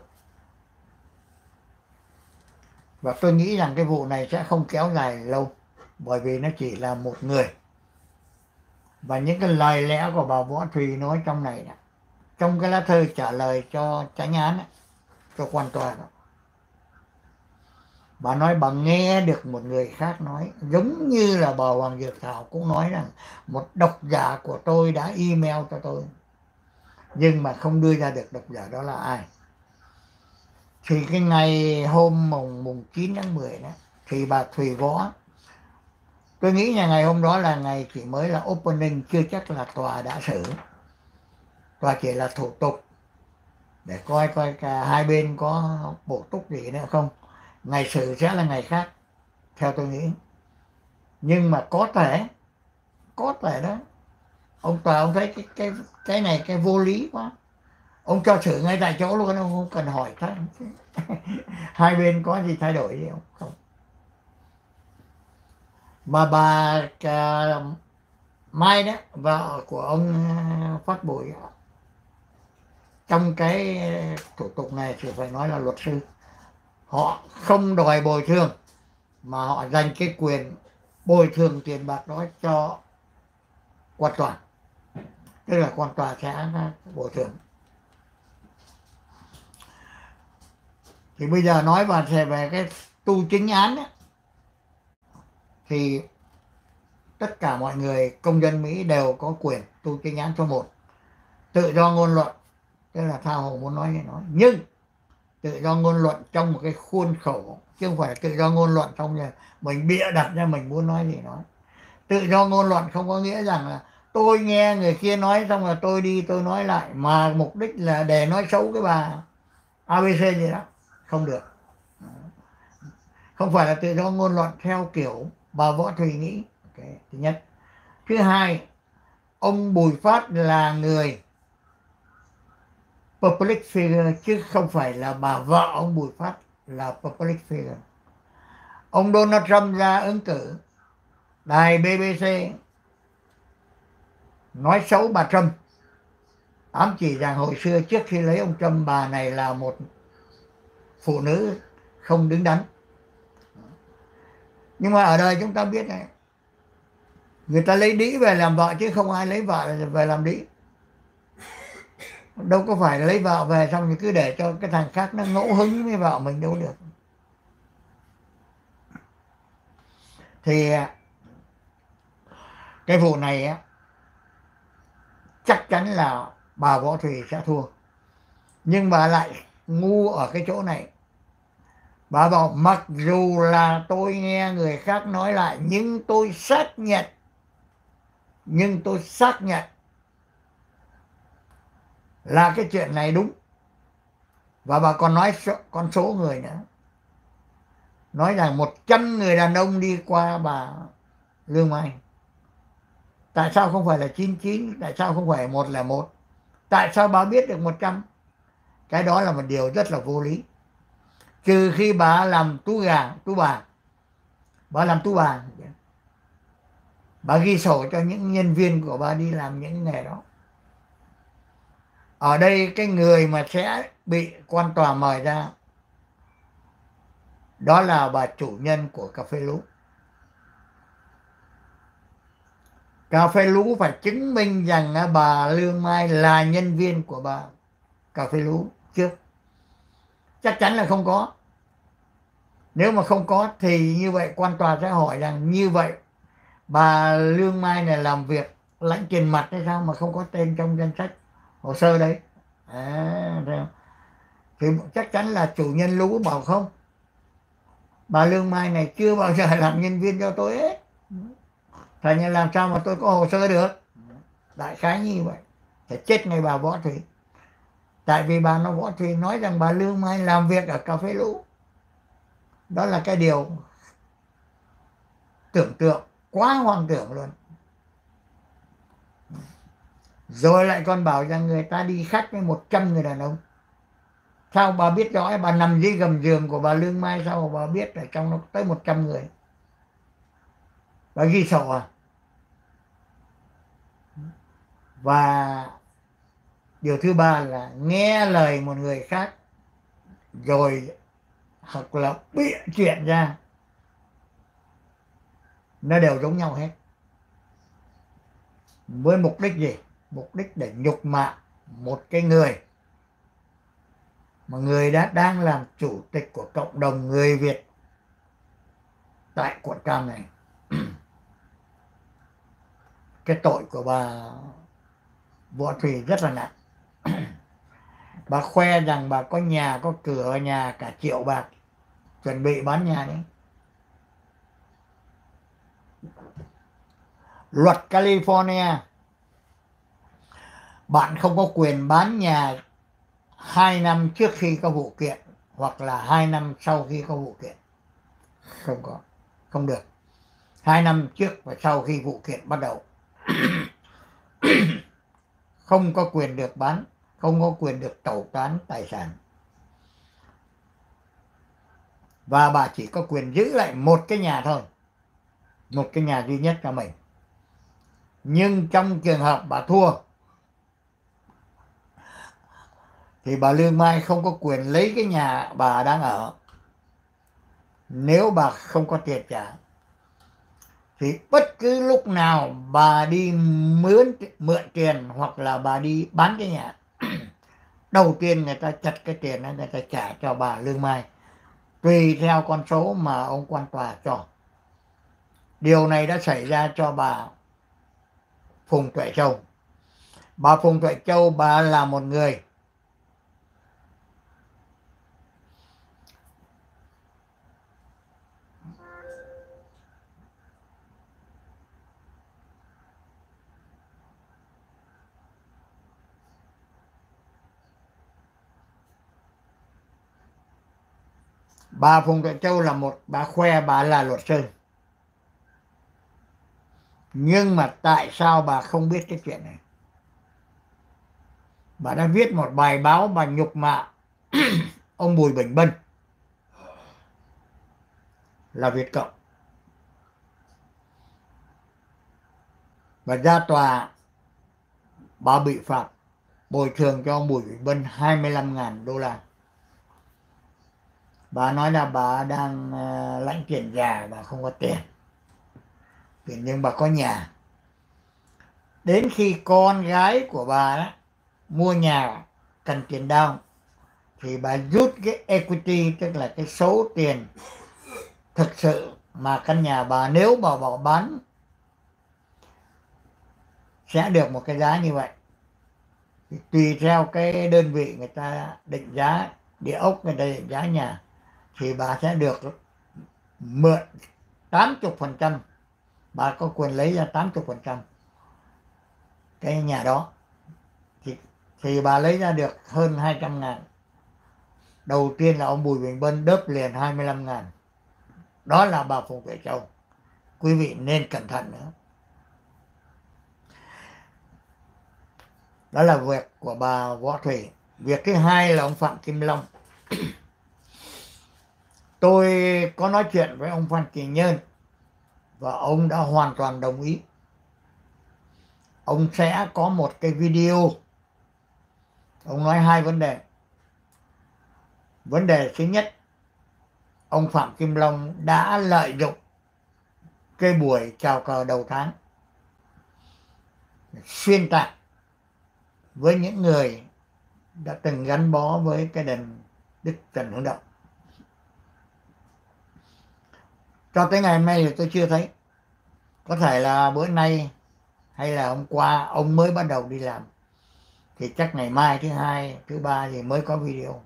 Và tôi nghĩ rằng cái vụ này sẽ không kéo dài lâu, bởi vì nó chỉ là một người. Và những cái lời lẽ của bà Võ Thùy nói trong này, trong cái lá thư trả lời cho chánh án, cho quan tòa, bà nói bà nghe được một người khác nói, giống như là bà Hoàng Dược Thảo cũng nói rằng một độc giả của tôi đã email cho tôi, nhưng mà không đưa ra được độc giả đó là ai. Thì cái ngày hôm mùng 9 tháng 10 đó, thì bà Thùy Võ, tôi nghĩ là ngày hôm đó là ngày chỉ mới là opening, chưa chắc là tòa đã xử. Tòa chỉ là thủ tục để coi cả hai bên có bổ túc gì nữa không. Ngày xử sẽ là ngày khác, theo tôi nghĩ. Nhưng mà có thể đó, ông tòa ông thấy cái này cái vô lý quá, ông cho xử ngay tại chỗ luôn, ông không cần hỏi thôi. Hai bên có gì thay đổi gì không. Mà bà Mai đó, vợ của ông Phát Bùi, trong cái thủ tục này thì phải nói là luật sư, họ không đòi bồi thường mà họ dành cái quyền bồi thường tiền bạc đó cho quan tòa, tức là quan tòa sẽ bồi thường. Thì bây giờ nói về cái tu chính án ấy, thì tất cả mọi người, công dân Mỹ đều có quyền tu chính án số 1, tự do ngôn luận, tức là tha hồ muốn nói thì nói, nhưng tự do ngôn luận trong một cái khuôn khổ, chứ không phải là tự do ngôn luận xong rồi mình bịa đặt ra mình muốn nói gì nói. Tự do ngôn luận không có nghĩa rằng là tôi nghe người kia nói xong rồi tôi đi tôi nói lại, mà mục đích là để nói xấu cái bà ABC gì đó, không được. không phải là tự do ngôn luận theo kiểu bà Võ Thùy nghĩ. Okay, thứ nhất. Thứ hai, ông Bùi Phát là người public figure chứ không phải là bà vợ ông Bùi Phát là public figure. Ông Donald Trump ra ứng cử, đài BBC nói xấu bà Trump, ám chỉ rằng hồi xưa trước khi lấy ông Trump, bà này là một phụ nữ không đứng đắn. Nhưng mà ở đây chúng ta biết này, người ta lấy đĩ về làm vợ chứ không ai lấy vợ về làm đĩ. Đâu có phải lấy vợ về xong thì cứ để cho cái thằng khác nó ngẫu hứng với vợ mình, đâu được. Thì cái vụ này á, chắc chắn là bà Võ Thùy sẽ thua. Nhưng bà lại ngu ở cái chỗ này. Bà bảo mặc dù là tôi nghe người khác nói lại, nhưng tôi xác nhận là cái chuyện này đúng. Và bà còn nói con số người nữa, nói rằng 100 người đàn ông đi qua bà Lương Mai. Tại sao không phải là 99? Tại sao không phải 101? Tại sao bà biết được 100? Cái đó là một điều rất là vô lý. Trừ khi bà làm tú bà. Bà làm tú bà ghi sổ cho những nhân viên của bà đi làm những nghề đó. Ở đây cái người mà sẽ bị quan tòa mời ra đó là bà chủ nhân của cà phê Lú. Cà phê Lú phải chứng minh rằng bà Lương Mai là nhân viên của bà cà phê Lú trước. Chắc chắn là không có. Nếu mà không có thì như vậy quan tòa sẽ hỏi rằng như vậy bà Lương Mai này làm việc lãnh tiền mặt hay sao mà không có tên trong danh sách hồ sơ đấy. Thì chắc chắn là chủ nhân Lú bảo không, bà Lương Mai này chưa bao giờ làm nhân viên cho tôi hết, thành ra làm sao mà tôi có hồ sơ được. Đại khái như vậy. Phải chết ngay bà Võ Thùy. Tại vì bà Võ Thùy nói rằng bà Lương Mai làm việc ở cà phê Lú. Đó là cái điều tưởng tượng quá hoang tưởng luôn. Rồi lại còn bảo rằng người ta đi khách với 100 người đàn ông. Sao bà biết rõ? Bà nằm dưới gầm giường của bà Lương Mai, sao bà biết ở trong nó tới 100 người? Bà ghi sổ à? Và điều thứ ba là nghe lời một người khác rồi hoặc là bịa chuyện ra, nó đều giống nhau hết. Với mục đích gì? Mục đích để nhục mạ một cái người mà người đã đang làm chủ tịch của cộng đồng người Việt tại quận Cam này. Cái tội của bà Võ Thùy rất là nặng. Bà khoe rằng bà có nhà, có cửa, nhà cả 1 triệu bạc, chuẩn bị bán nhà đấy. Luật California, bạn không có quyền bán nhà 2 năm trước khi có vụ kiện hoặc là 2 năm sau khi có vụ kiện. Không có, không được. 2 năm trước và sau khi vụ kiện bắt đầu. Không có quyền được bán, không có quyền được tẩu tán tài sản. Và bà chỉ có quyền giữ lại một cái nhà thôi, một cái nhà duy nhất cho mình. Nhưng trong trường hợp bà thua thì bà Lương Mai không có quyền lấy cái nhà bà đang ở. Nếu bà không có tiền trả thì bất cứ lúc nào bà đi mượn tiền hoặc là bà đi bán cái nhà, đầu tiên người ta chặt cái tiền đó, người ta trả cho bà Lương Mai tùy theo con số mà ông quan tòa cho. Điều này đã xảy ra cho bà Phùng Tuệ Châu. Bà Phùng Tuệ Châu, bà là một người Bà Phùng Tuệ Châu là một bà khoe bà là luật sư, nhưng mà tại sao bà không biết cái chuyện này? Bà đã viết một bài báo bà nhục mạ ông Bùi Bình Bân là Việt Cộng, và ra tòa bà bị phạt bồi thường cho ông Bùi Bình Bân 25.000 đô la. Bà nói là bà đang lãnh tiền già, bà không có tiền, nhưng bà có nhà. Đến khi con gái của bà đó mua nhà cần tiền down thì bà rút cái equity, tức là cái số tiền thực sự mà căn nhà bà nếu bà bảo bán sẽ được một cái giá như vậy. Thì tùy theo cái đơn vị người ta định giá địa ốc, người ta định giá nhà, thì bà sẽ được mượn 80%, bà có quyền lấy ra 80% cái nhà đó, thì bà lấy ra được hơn 200.000. Đầu tiên là ông Bùi Bình Bân đớp liền 25.000. Đó là bà Phùng Tuệ Châu. Quý vị nên cẩn thận nữa. Đó là việc của bà Võ Thủy. Việc thứ hai là ông Phạm Kim Long. Tôi có nói chuyện với ông Phan Kỳ Nhơn và ông đã hoàn toàn đồng ý. Ông sẽ có một cái video. Ông nói hai vấn đề. Vấn đề thứ nhất, ông Phạm Kim Long đã lợi dụng cái buổi chào cờ đầu tháng xuyên tạc với những người đã từng gắn bó với cái đền Đức Trần Hưng Đạo. Cho tới ngày hôm nay thì tôi chưa thấy. Có thể là bữa nay hay là hôm qua ông mới bắt đầu đi làm, thì chắc ngày mai thứ hai, thứ ba thì mới có video.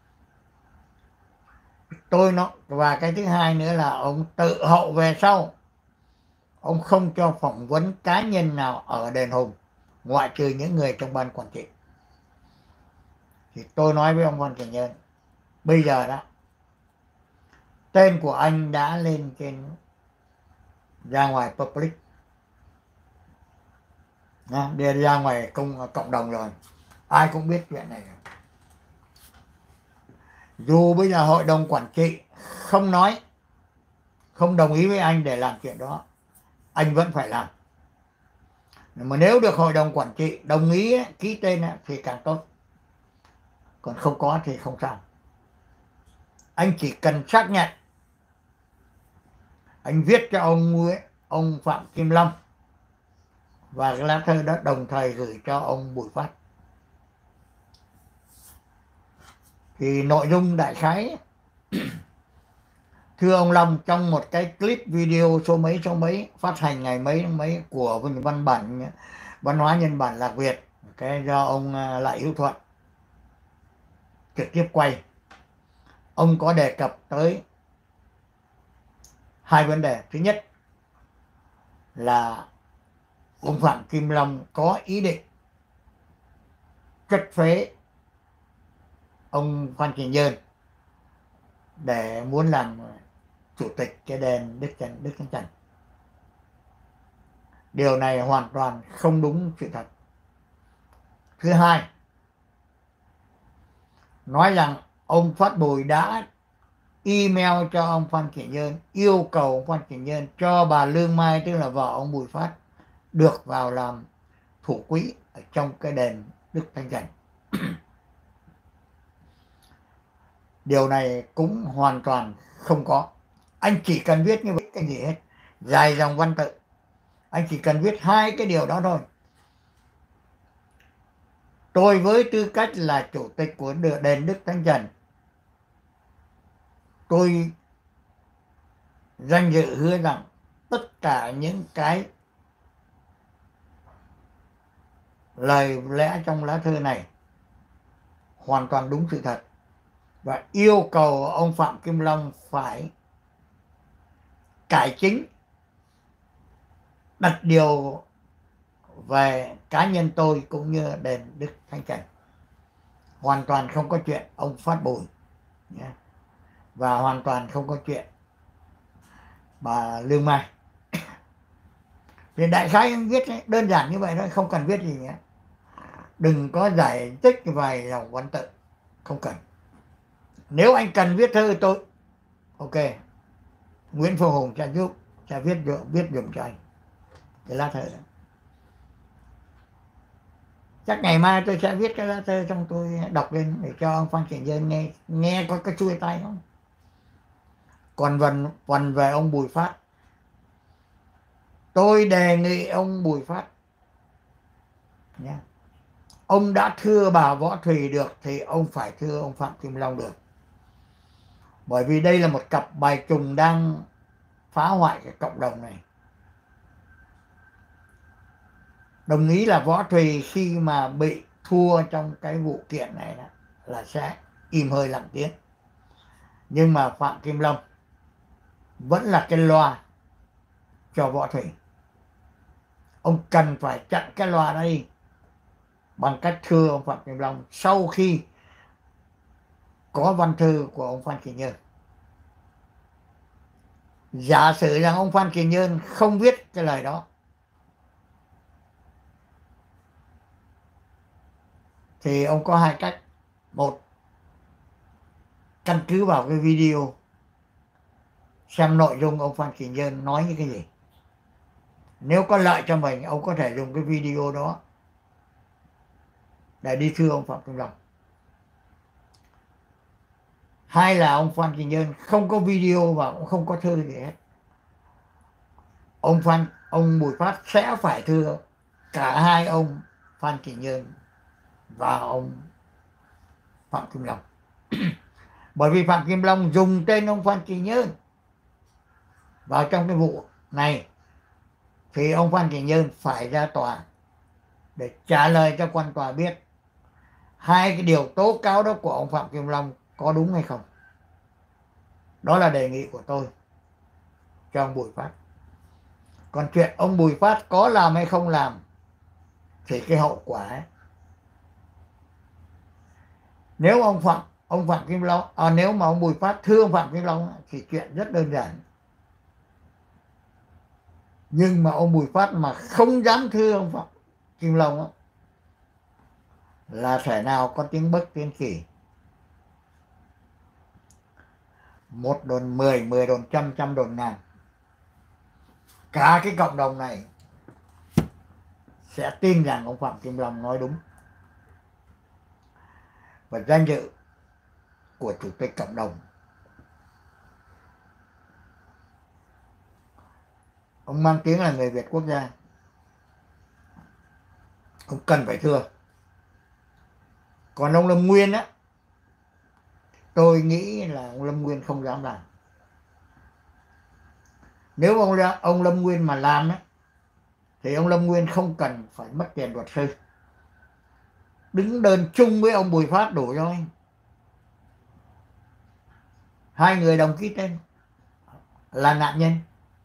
Và cái thứ hai nữa là ông tự hậu về sau, ông không cho phỏng vấn cá nhân nào ở đền Hùng, ngoại trừ những người trong ban quản trị. Thì tôi nói với ông Phan Kỳ Nhơn, bây giờ đó tên của anh đã lên trên, ra ngoài public, đi ra ngoài cộng đồng rồi, ai cũng biết chuyện này. Dù bây giờ hội đồng quản trị không nói, không đồng ý với anh để làm chuyện đó, anh vẫn phải làm. Mà nếu được hội đồng quản trị đồng ý ký tên thì càng tốt, còn không có thì không sao. Anh chỉ cần xác nhận, anh viết cho ông Phạm Kim Long, và cái lá thư đó đồng thời gửi cho ông Bùi Phát. Thì nội dung đại khái thưa ông Long, trong một cái clip video số mấy phát hành ngày mấy của văn hóa nhân bản Lạc Việt, cái do ông Lại Hữu Thuận trực tiếp quay, ông có đề cập tới hai vấn đề. Thứ nhất là ông Phạm Kim Long có ý định chất phế ông Phan Kỳ Nhơn để muốn làm chủ tịch cái đền Đức Thánh Trần. Điều này hoàn toàn không đúng sự thật. Thứ hai, nói rằng ông Phát Bùi đã email cho ông Phan Kỳ Nhơn, yêu cầu ông Phan Kỳ Nhơn cho bà Lương Mai, tức là vợ ông Bùi Phát, được vào làm thủ quỹ ở trong cái đền Đức Thánh Trần. Điều này cũng hoàn toàn không có. Anh chỉ cần viết như vậy, cái gì hết, dài dòng văn tự, anh chỉ cần viết hai cái điều đó thôi. Tôi với tư cách là chủ tịch của đền Đức Thánh Trần, tôi danh dự hứa rằng tất cả những cái lời lẽ trong lá thư này hoàn toàn đúng sự thật, và yêu cầu ông Phạm Kim Long phải cải chính, đặt điều về cá nhân tôi cũng như đền Đức Thánh Trần. Hoàn toàn không có chuyện ông Phát Bùi. và hoàn toàn không có chuyện bà Lương Mai. Thì đại khái anh viết ấy, đơn giản như vậy thôi, không cần viết gì nhé. Đừng có giải thích vài dòng văn tự, không cần. Nếu anh cần viết thơ tôi ok, Nguyễn Phương Hùng sẽ giúp, sẽ viết dùm cho anh cái lá thơ đó. Chắc ngày mai tôi sẽ viết cái lá thơ xong tôi đọc lên để cho ông Phan Kỳ Nhơn nghe có cái chuôi tay không. Còn về ông Bùi Phát, tôi đề nghị ông Bùi Phát nhé, ông đã thưa bà Võ Thùy được thì ông phải thưa ông Phạm Kim Long được. Bởi vì đây là một cặp bài trùng đang phá hoại cái cộng đồng này. Đồng ý là Võ Thùy khi mà bị thua trong cái vụ kiện này là sẽ im hơi lặng tiếng. Nhưng mà Phạm Kim Long vẫn là cái loa cho Võ Thùy. Ông cần phải chặn cái loa đó đi bằng cách thưa ông Phạm Kim Long sau khi có văn thư của ông Phan Kỳ Nhơn. Giả sử rằng ông Phan Kỳ Nhơn không viết cái lời đó thì ông có hai cách. Một, căn cứ vào cái video xem nội dung ông Phan Kỳ Nhơn nói những cái gì. Nếu có lợi cho mình, ông có thể dùng cái video đó để đi thưa ông Phạm Kim Long. Hai là ông Phan Kỳ Nhơn không có video và cũng không có thư gì hết. Ông Bùi Phát sẽ phải thưa cả hai ông Phan Kỳ Nhơn và ông Phạm Kim Long. Bởi vì Phạm Kim Long dùng tên ông Phan Kỳ Nhơn vào trong cái vụ này thì ông Phan Kỳ Nhơn phải ra tòa để trả lời cho quan tòa biết hai cái điều tố cáo đó của ông Phạm Kim Long có đúng hay không. Đó là đề nghị của tôi cho ông Bùi Phát. Còn chuyện ông Bùi Phát có làm hay không làm thì cái hậu quả ấy, nếu ông Phạm Kim Long nếu mà ông Bùi Phát thưa ông Phạm Kim Long thì chuyện rất đơn giản. Nhưng mà ông Bùi Phát mà không dám thưa ông Phạm Kim Long là thể nào có tiếng Bắc tiếng Kỳ. 1 đồn 10, 10 đồn trăm, trăm đồn ngàn. Cả cái cộng đồng này sẽ tin rằng ông Phạm Kim Long nói đúng. Và danh dự của chủ tịch cộng đồng, ông mang tiếng là người Việt quốc gia, ông cần phải thưa. Còn ông Lâm Nguyên á, tôi nghĩ là ông Lâm Nguyên không dám làm. Nếu ông Lâm Nguyên mà làm á thì ông Lâm Nguyên không cần phải mất tiền luật sư, đứng đơn chung với ông Bùi Phát đủ rồi. Hai người đồng ký tên là nạn nhân.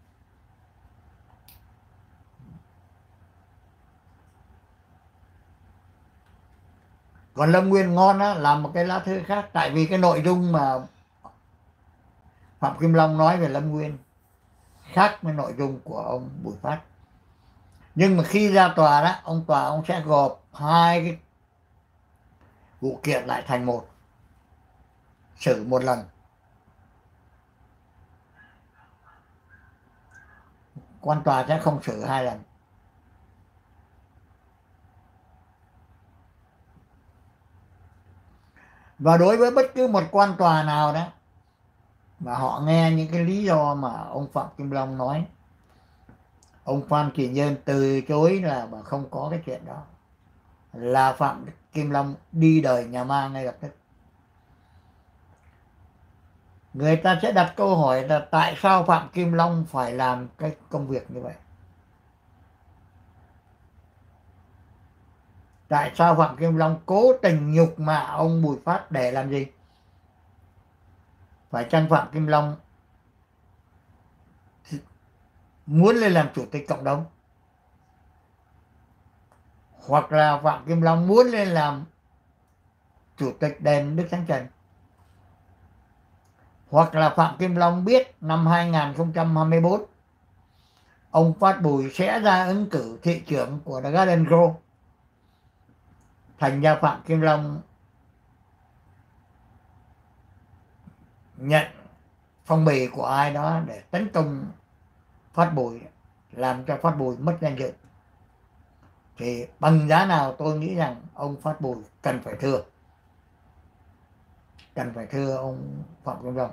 Còn Lâm Nguyên ngon á, làm một cái lá thư khác. Tại vì cái nội dung mà Phạm Kim Long nói về Lâm Nguyên khác với nội dung của ông Bùi Phát. Nhưng mà khi ra tòa đó, ông sẽ gộp hai cái vụ kiện lại thành một, xử một lần. Quan tòa sẽ không xử hai lần. Và đối với bất cứ một quan tòa nào đó mà họ nghe những cái lý do mà ông Phạm Kim Long nói, ông Phan Kỳ Nhơn từ chối là mà không có cái chuyện đó, là Phạm Kim Long đi đời nhà ma ngay lập tức. Người ta sẽ đặt câu hỏi là tại sao Phạm Kim Long phải làm cái công việc như vậy? Tại sao Phạm Kim Long cố tình nhục mạ ông Bùi Phát để làm gì? Phải chăng Phạm Kim Long muốn lên làm chủ tịch cộng đồng? Hoặc là Phạm Kim Long muốn lên làm chủ tịch đền Đức Thánh Trần? Hoặc là Phạm Kim Long biết năm 2024 ông Phát Bùi sẽ ra ứng cử thị trưởng của The Garden Grove. Thành ra Phạm Kim Long nhận phong bì của ai đó để tấn công Phát Bùi, làm cho Phát Bùi mất danh dự. Thì bằng giá nào tôi nghĩ rằng ông Phát Bùi cần phải thưa ông Phạm Kim Long.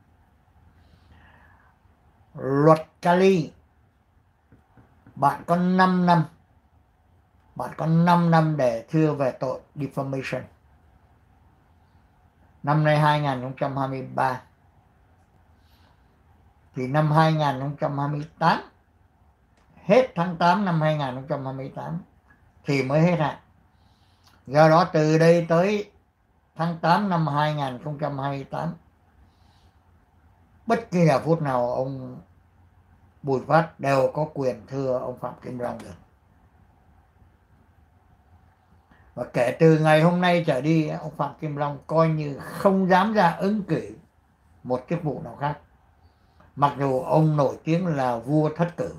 Luật Cali, bạn có 5 năm, bạn có 5 năm để thưa về tội defamation. Năm nay 2023 thì năm 2028, hết tháng 8 năm 2028 thì mới hết hạn. Do đó từ đây tới tháng 8 năm 2028, bất kỳ giờ phút nào ông Bùi Phát đều có quyền thưa ông Phạm Kim Long được. Và kể từ ngày hôm nay trở đi, ông Phạm Kim Long coi như không dám ra ứng cử một chức vụ nào khác. Mặc dù ông nổi tiếng là vua thất cử.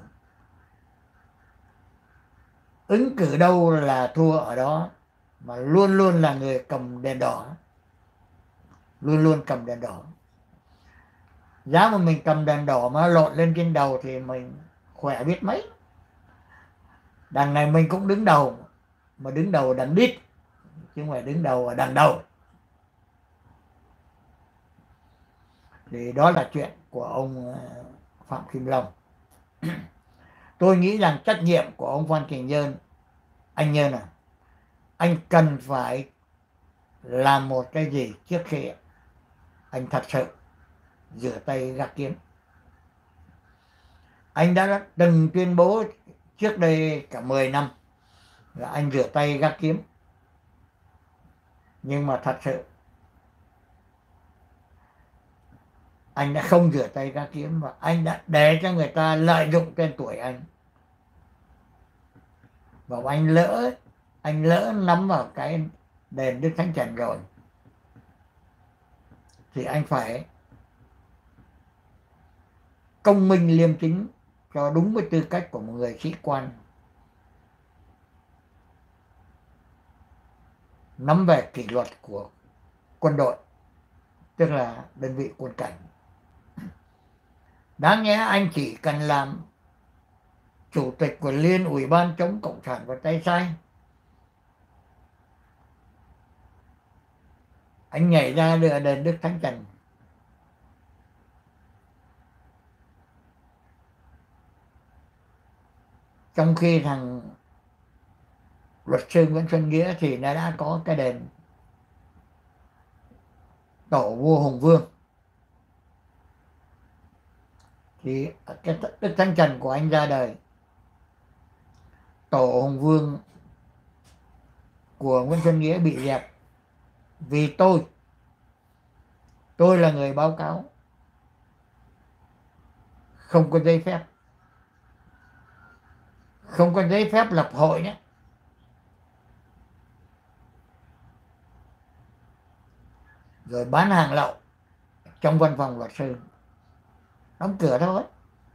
Ứng cử đâu là thua ở đó, mà luôn luôn là người cầm đèn đỏ. Luôn luôn cầm đèn đỏ. Giá mà mình cầm đèn đỏ mà lộn lên trên đầu thì mình khỏe biết mấy. Đằng này mình cũng đứng đầu, mà đứng đầu đằng đít, chứ không phải đứng đầu ở đằng đầu. Thì đó là chuyện của ông Phạm Kim Long. Tôi nghĩ rằng trách nhiệm của ông Phan Trình Nhơn, anh Nhơn à, anh cần phải làm một cái gì trước khi anh thật sự rửa tay gác kiếm. Anh đã từng tuyên bố trước đây cả 10 năm là anh rửa tay gác kiếm. Nhưng mà thật sự anh đã không rửa tay gác kiếm, và anh đã để cho người ta lợi dụng tên tuổi anh. Và anh lỡ nắm vào cái đền Đức Thánh Trần rồi thì anh phải công minh liêm chính cho đúng với tư cách của một người sĩ quan, nắm về kỷ luật của quân đội, tức là đơn vị quân cảnh. Đáng nhẽ anh chỉ cần làm chủ tịch của Liên Ủy ban chống Cộng sản và tay sai, anh nhảy ra đưa đền Đức Thánh Trần. Trong khi thằng luật sư Nguyễn Xuân Nghĩa thì nó đã có cái đền tổ vua Hùng Vương. Thì cái Đức Thánh Trần của anh ra đời, tổ Hùng Vương của Nguyễn Xuân Nghĩa bị dẹp vì tôi là người báo cáo không có giấy phép, không có giấy phép lập hội nhé, rồi bán hàng lậu trong văn phòng luật sư, đóng cửa thôi.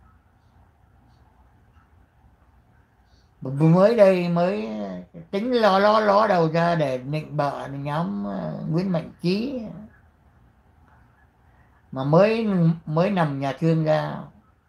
Mới đây mới tính ló đầu ra để nịnh bợ nhóm Nguyễn Mạnh Trí, mà mới nằm nhà thương ra,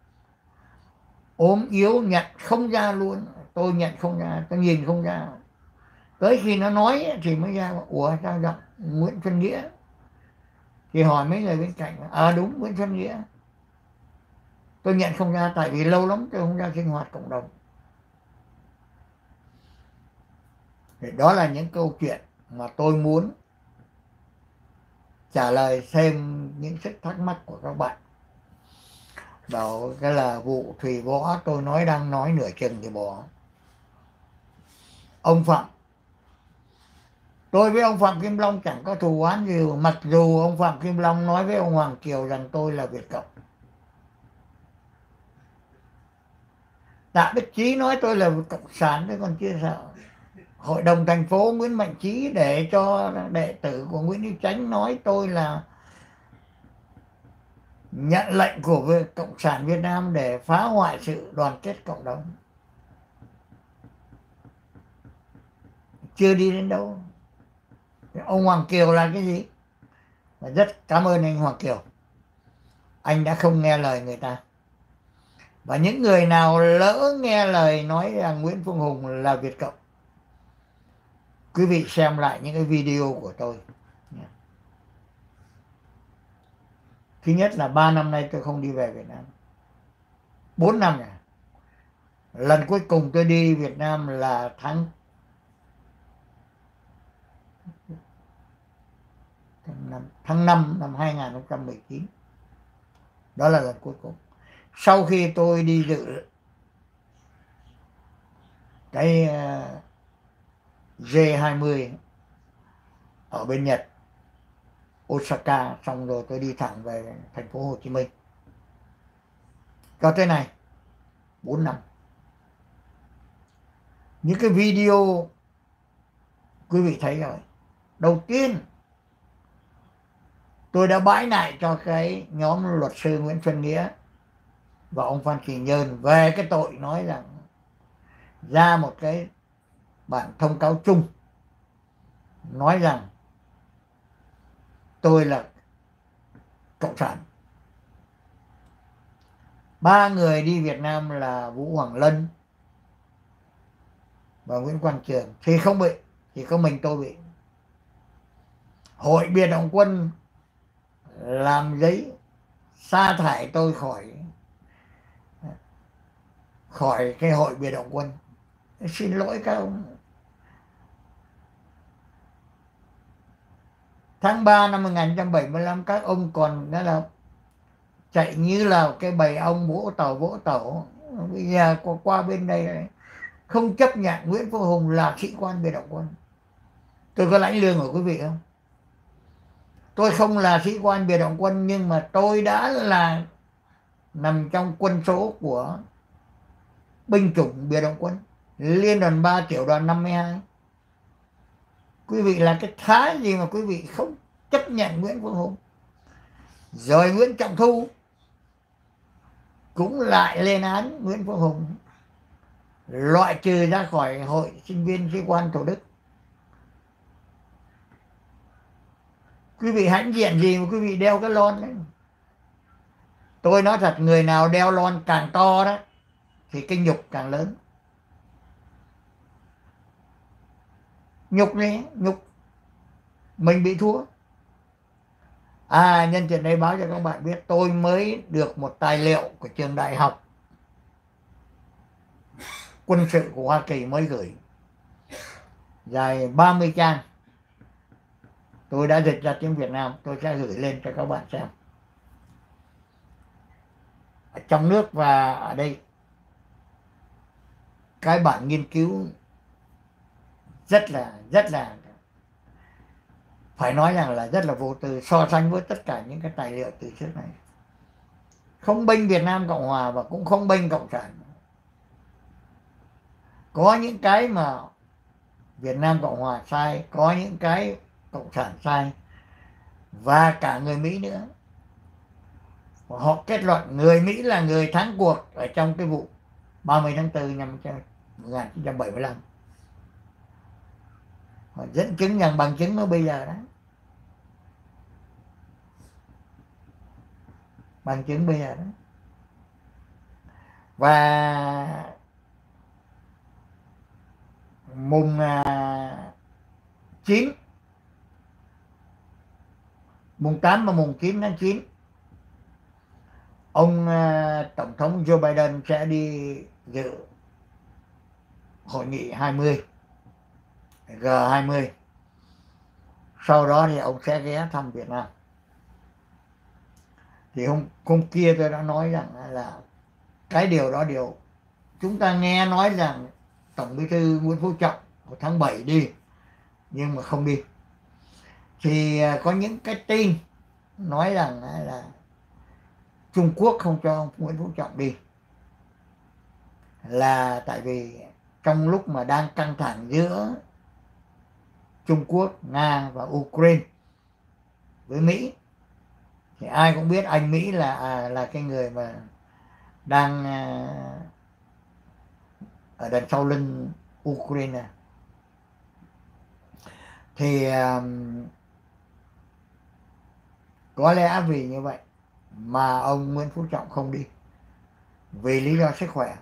ốm yếu nhận không ra luôn. Tôi nhận không ra, tôi nhìn không ra. Tới khi nó nói thì mới ra, ủa sao giọng Nguyễn Xuân Nghĩa? Thì hỏi mấy người bên cạnh, đúng Nguyễn Xuân Nghĩa. Tôi nhận không ra tại vì lâu lắm tôi không ra sinh hoạt cộng đồng. Thì đó là những câu chuyện mà tôi muốn trả lời xem những sức thắc mắc của các bạn. Đó cái là vụ Thủy Võ tôi đang nói nửa chừng thì bỏ. Ông Phạm, tôi với ông Phạm Kim Long chẳng có thù oán gì, mặc dù ông Phạm Kim Long nói với ông Hoàng Kiều rằng tôi là Việt Cộng. Tạ Đức Chí nói tôi là Cộng sản, tôi còn chưa sợ. Hội đồng thành phố Nguyễn Mạnh Trí để cho đệ tử của Nguyễn Hữu Chánh nói tôi là nhận lệnh của Cộng sản Việt Nam để phá hoại sự đoàn kết cộng đồng. Chưa đi đến đâu. Ông Hoàng Kiều là cái gì? Và rất cảm ơn anh Hoàng Kiều. Anh đã không nghe lời người ta. Và những người nào lỡ nghe lời nói rằng Nguyễn Phương Hùng là Việt Cộng, quý vị xem lại những cái video của tôi. Thứ nhất là 3 năm nay tôi không đi về Việt Nam. 4 năm rồi. Lần cuối cùng tôi đi Việt Nam là tháng 5 năm 2019. Đó là lần cuối cùng. Sau khi tôi đi dự cái G20 ở bên Nhật, Osaka, xong rồi tôi đi thẳng về thành phố Hồ Chí Minh. Cho tới này 4 năm. Những cái video quý vị thấy rồi. Đầu tiên tôi đã bãi lại cho cái nhóm luật sư Nguyễn Xuân Nghĩa và ông Phan Kỳ Nhơn về cái tội nói rằng ra một cái bản thông cáo chung nói rằng tôi là cộng sản. 3 người đi Việt Nam là Vũ Hoàng Lân và Nguyễn Quang Trường thì không bị, chỉ có mình tôi bị. Hội Biệt động quân làm giấy sa thải tôi khỏi cái Hội Biệt động quân. Xin lỗi các ông. Tháng 3 năm 1975 các ông còn đó là chạy như là cái bầy ong vỗ tàu. Bây giờ qua bên đây này, không chấp nhận Nguyễn Phương Hùng là sĩ quan biệt động quân. Tôi có lãnh lương của quý vị không? Tôi không là sĩ quan biệt động quân, nhưng mà tôi đã là nằm trong quân số của binh chủng biệt động quân, Liên đoàn 3 tiểu đoàn 52. Quý vị là cái thái gì mà quý vị không chấp nhận Nguyễn Phương Hùng? Rồi Nguyễn Trọng Thu cũng lại lên án Nguyễn Phương Hùng, loại trừ ra khỏi hội sinh viên sĩ quan Thủ Đức. Quý vị hãnh diện gì mà quý vị đeo cái lon đấy? Tôi nói thật, người nào đeo lon càng to đó thì cái nhục càng lớn. Nhục này, nhục mình bị thua. Nhân tiện đây báo cho các bạn biết, tôi mới được một tài liệu của trường đại học quân sự của Hoa Kỳ mới gửi, dài 30 trang. Tôi đã dịch ra tiếng Việt Nam, tôi sẽ gửi lên cho các bạn xem. Ở trong nước và ở đây, cái bản nghiên cứu rất là phải nói rằng là rất là vô tư so sánh với tất cả những cái tài liệu từ trước này. Không bênh Việt Nam Cộng Hòa và cũng không bênh Cộng sản. Có những cái mà Việt Nam Cộng Hòa sai, có những cái Cộng sản sai, và cả người Mỹ nữa. Họ kết luận người Mỹ là người thắng cuộc ở trong cái vụ 30 tháng 4 năm 1975. Họ dẫn chứng rằng bằng chứng nó bây giờ đó. Bằng chứng bây giờ đó. Và mùng 8 và mùng 9 tháng 9, ông Tổng thống Joe Biden sẽ đi dự hội nghị 20 G20. Sau đó thì ông sẽ ghé thăm Việt Nam. Thì hôm kia tôi đã nói rằng là cái điều đó chúng ta nghe nói rằng Tổng Bí thư Nguyễn Phú Trọng của tháng 7 đi, nhưng mà không đi. Thì có những cái tin nói rằng là Trung Quốc không cho ông Nguyễn Phú Trọng đi, là tại vì trong lúc mà đang căng thẳng giữa Trung Quốc, Nga và Ukraine với Mỹ, Thì ai cũng biết anh Mỹ là cái người mà đang ở đằng sau lưng Ukraine. Thì có lẽ vì như vậy mà ông Nguyễn Phú Trọng không đi, vì lý do sức khỏe.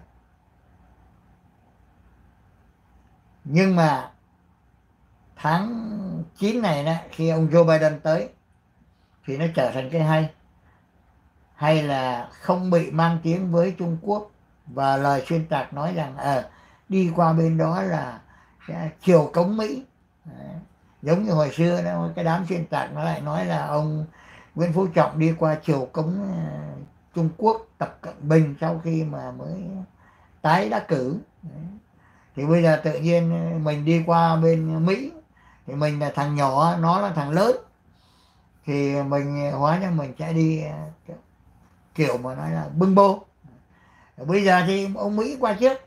Nhưng mà tháng 9 này đó, khi ông Joe Biden tới thì nó trở thành cái hay là không bị mang tiếng với Trung Quốc, và lời xuyên tạc nói rằng đi qua bên đó là sẽ chiều cống Mỹ. Đấy. Giống như hồi xưa đó, cái đám xuyên tạc nó lại nói là ông Nguyễn Phú Trọng đi qua chiều cống Trung Quốc Tập Cận Bình sau khi mà mới tái đắc cử. Đấy. Thì bây giờ tự nhiên mình đi qua bên Mỹ thì mình là thằng nhỏ, nó là thằng lớn, thì mình hóa ra mình sẽ đi kiểu mà nói là bưng bô. Bây giờ thì ông Mỹ qua trước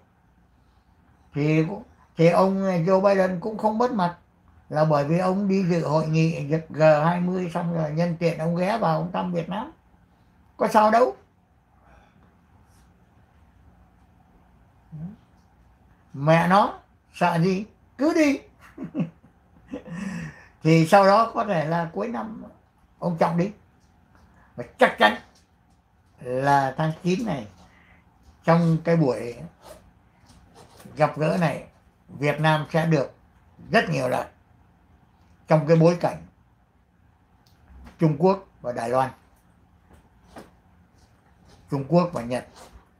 thì ông Joe Biden cũng không mất mặt, là bởi vì ông đi dự hội nghị G20 xong rồi nhân tiện ông ghé vào ông thăm Việt Nam, có sao đâu. Mẹ nó sợ gì, cứ đi. Thì sau đó có thể là cuối năm ông Trọng đi, và chắc chắn là tháng 9 này, trong cái buổi gặp gỡ này, Việt Nam sẽ được rất nhiều lợi trong cái bối cảnh Trung Quốc và Đài Loan, Trung Quốc và Nhật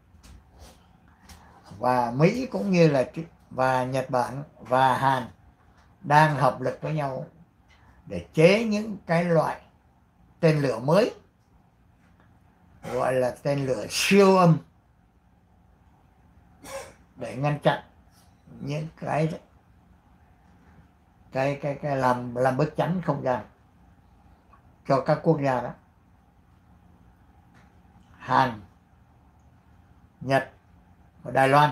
và Mỹ cũng như là và Nhật Bản và Hàn đang hợp lực với nhau để chế những cái loại tên lửa mới, gọi là tên lửa siêu âm, để ngăn chặn những cái làm bức chắn không gian cho các quốc gia đó, Hàn, Nhật và Đài Loan.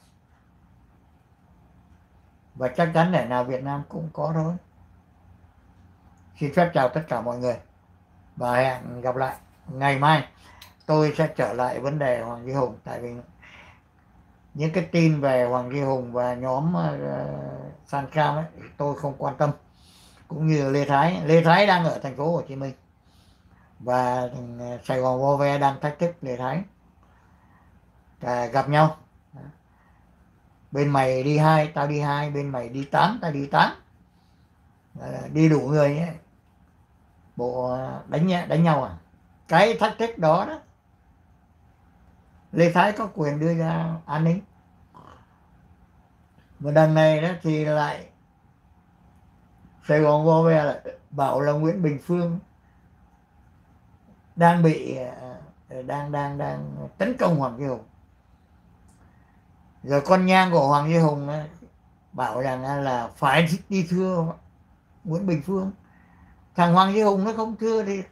Và chắc chắn để nào Việt Nam cũng có thôi. Xin phép chào tất cả mọi người và hẹn gặp lại ngày mai. Tôi sẽ trở lại vấn đề Hoàng Duy Hùng, tại vì những cái tin về Hoàng Duy Hùng và nhóm San Cam ấy tôi không quan tâm, cũng như Lê Thái đang ở thành phố Hồ Chí Minh và Sài Gòn Vô Ve đang thách thức Lê Thái gặp nhau. Bên mày đi 2 tao đi 2, bên mày đi 8 tao đi 8, đi đủ người ấy. Bộ đánh nhau à? Cái thách thức đó đó Lê Thái có quyền đưa ra an ninh. Và đằng này đó thì lại Sài Gòn Vô Ve là bảo là Nguyễn Bình Phương đang bị đang tấn công Hoàng Duy Hùng. Rồi con nhang của Hoàng Duy Hùng bảo rằng là phải đi thưa Nguyễn Bình Phương. Thằng Hoàng Duy Hùng nó không thưa thì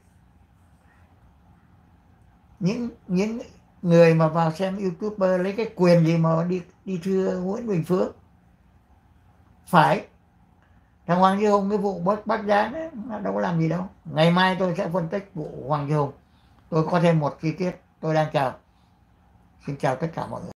những người mà vào xem YouTuber lấy cái quyền gì mà đi thưa Nguyễn Bình Phương. Phải. Thằng Hoàng Duy Hùng cái vụ bắt Giang đấy, nó đâu có làm gì đâu. Ngày mai tôi sẽ phân tích vụ Hoàng Duy Hùng. Tôi có thêm một chi tiết. Tôi đang chào. Xin chào tất cả mọi người.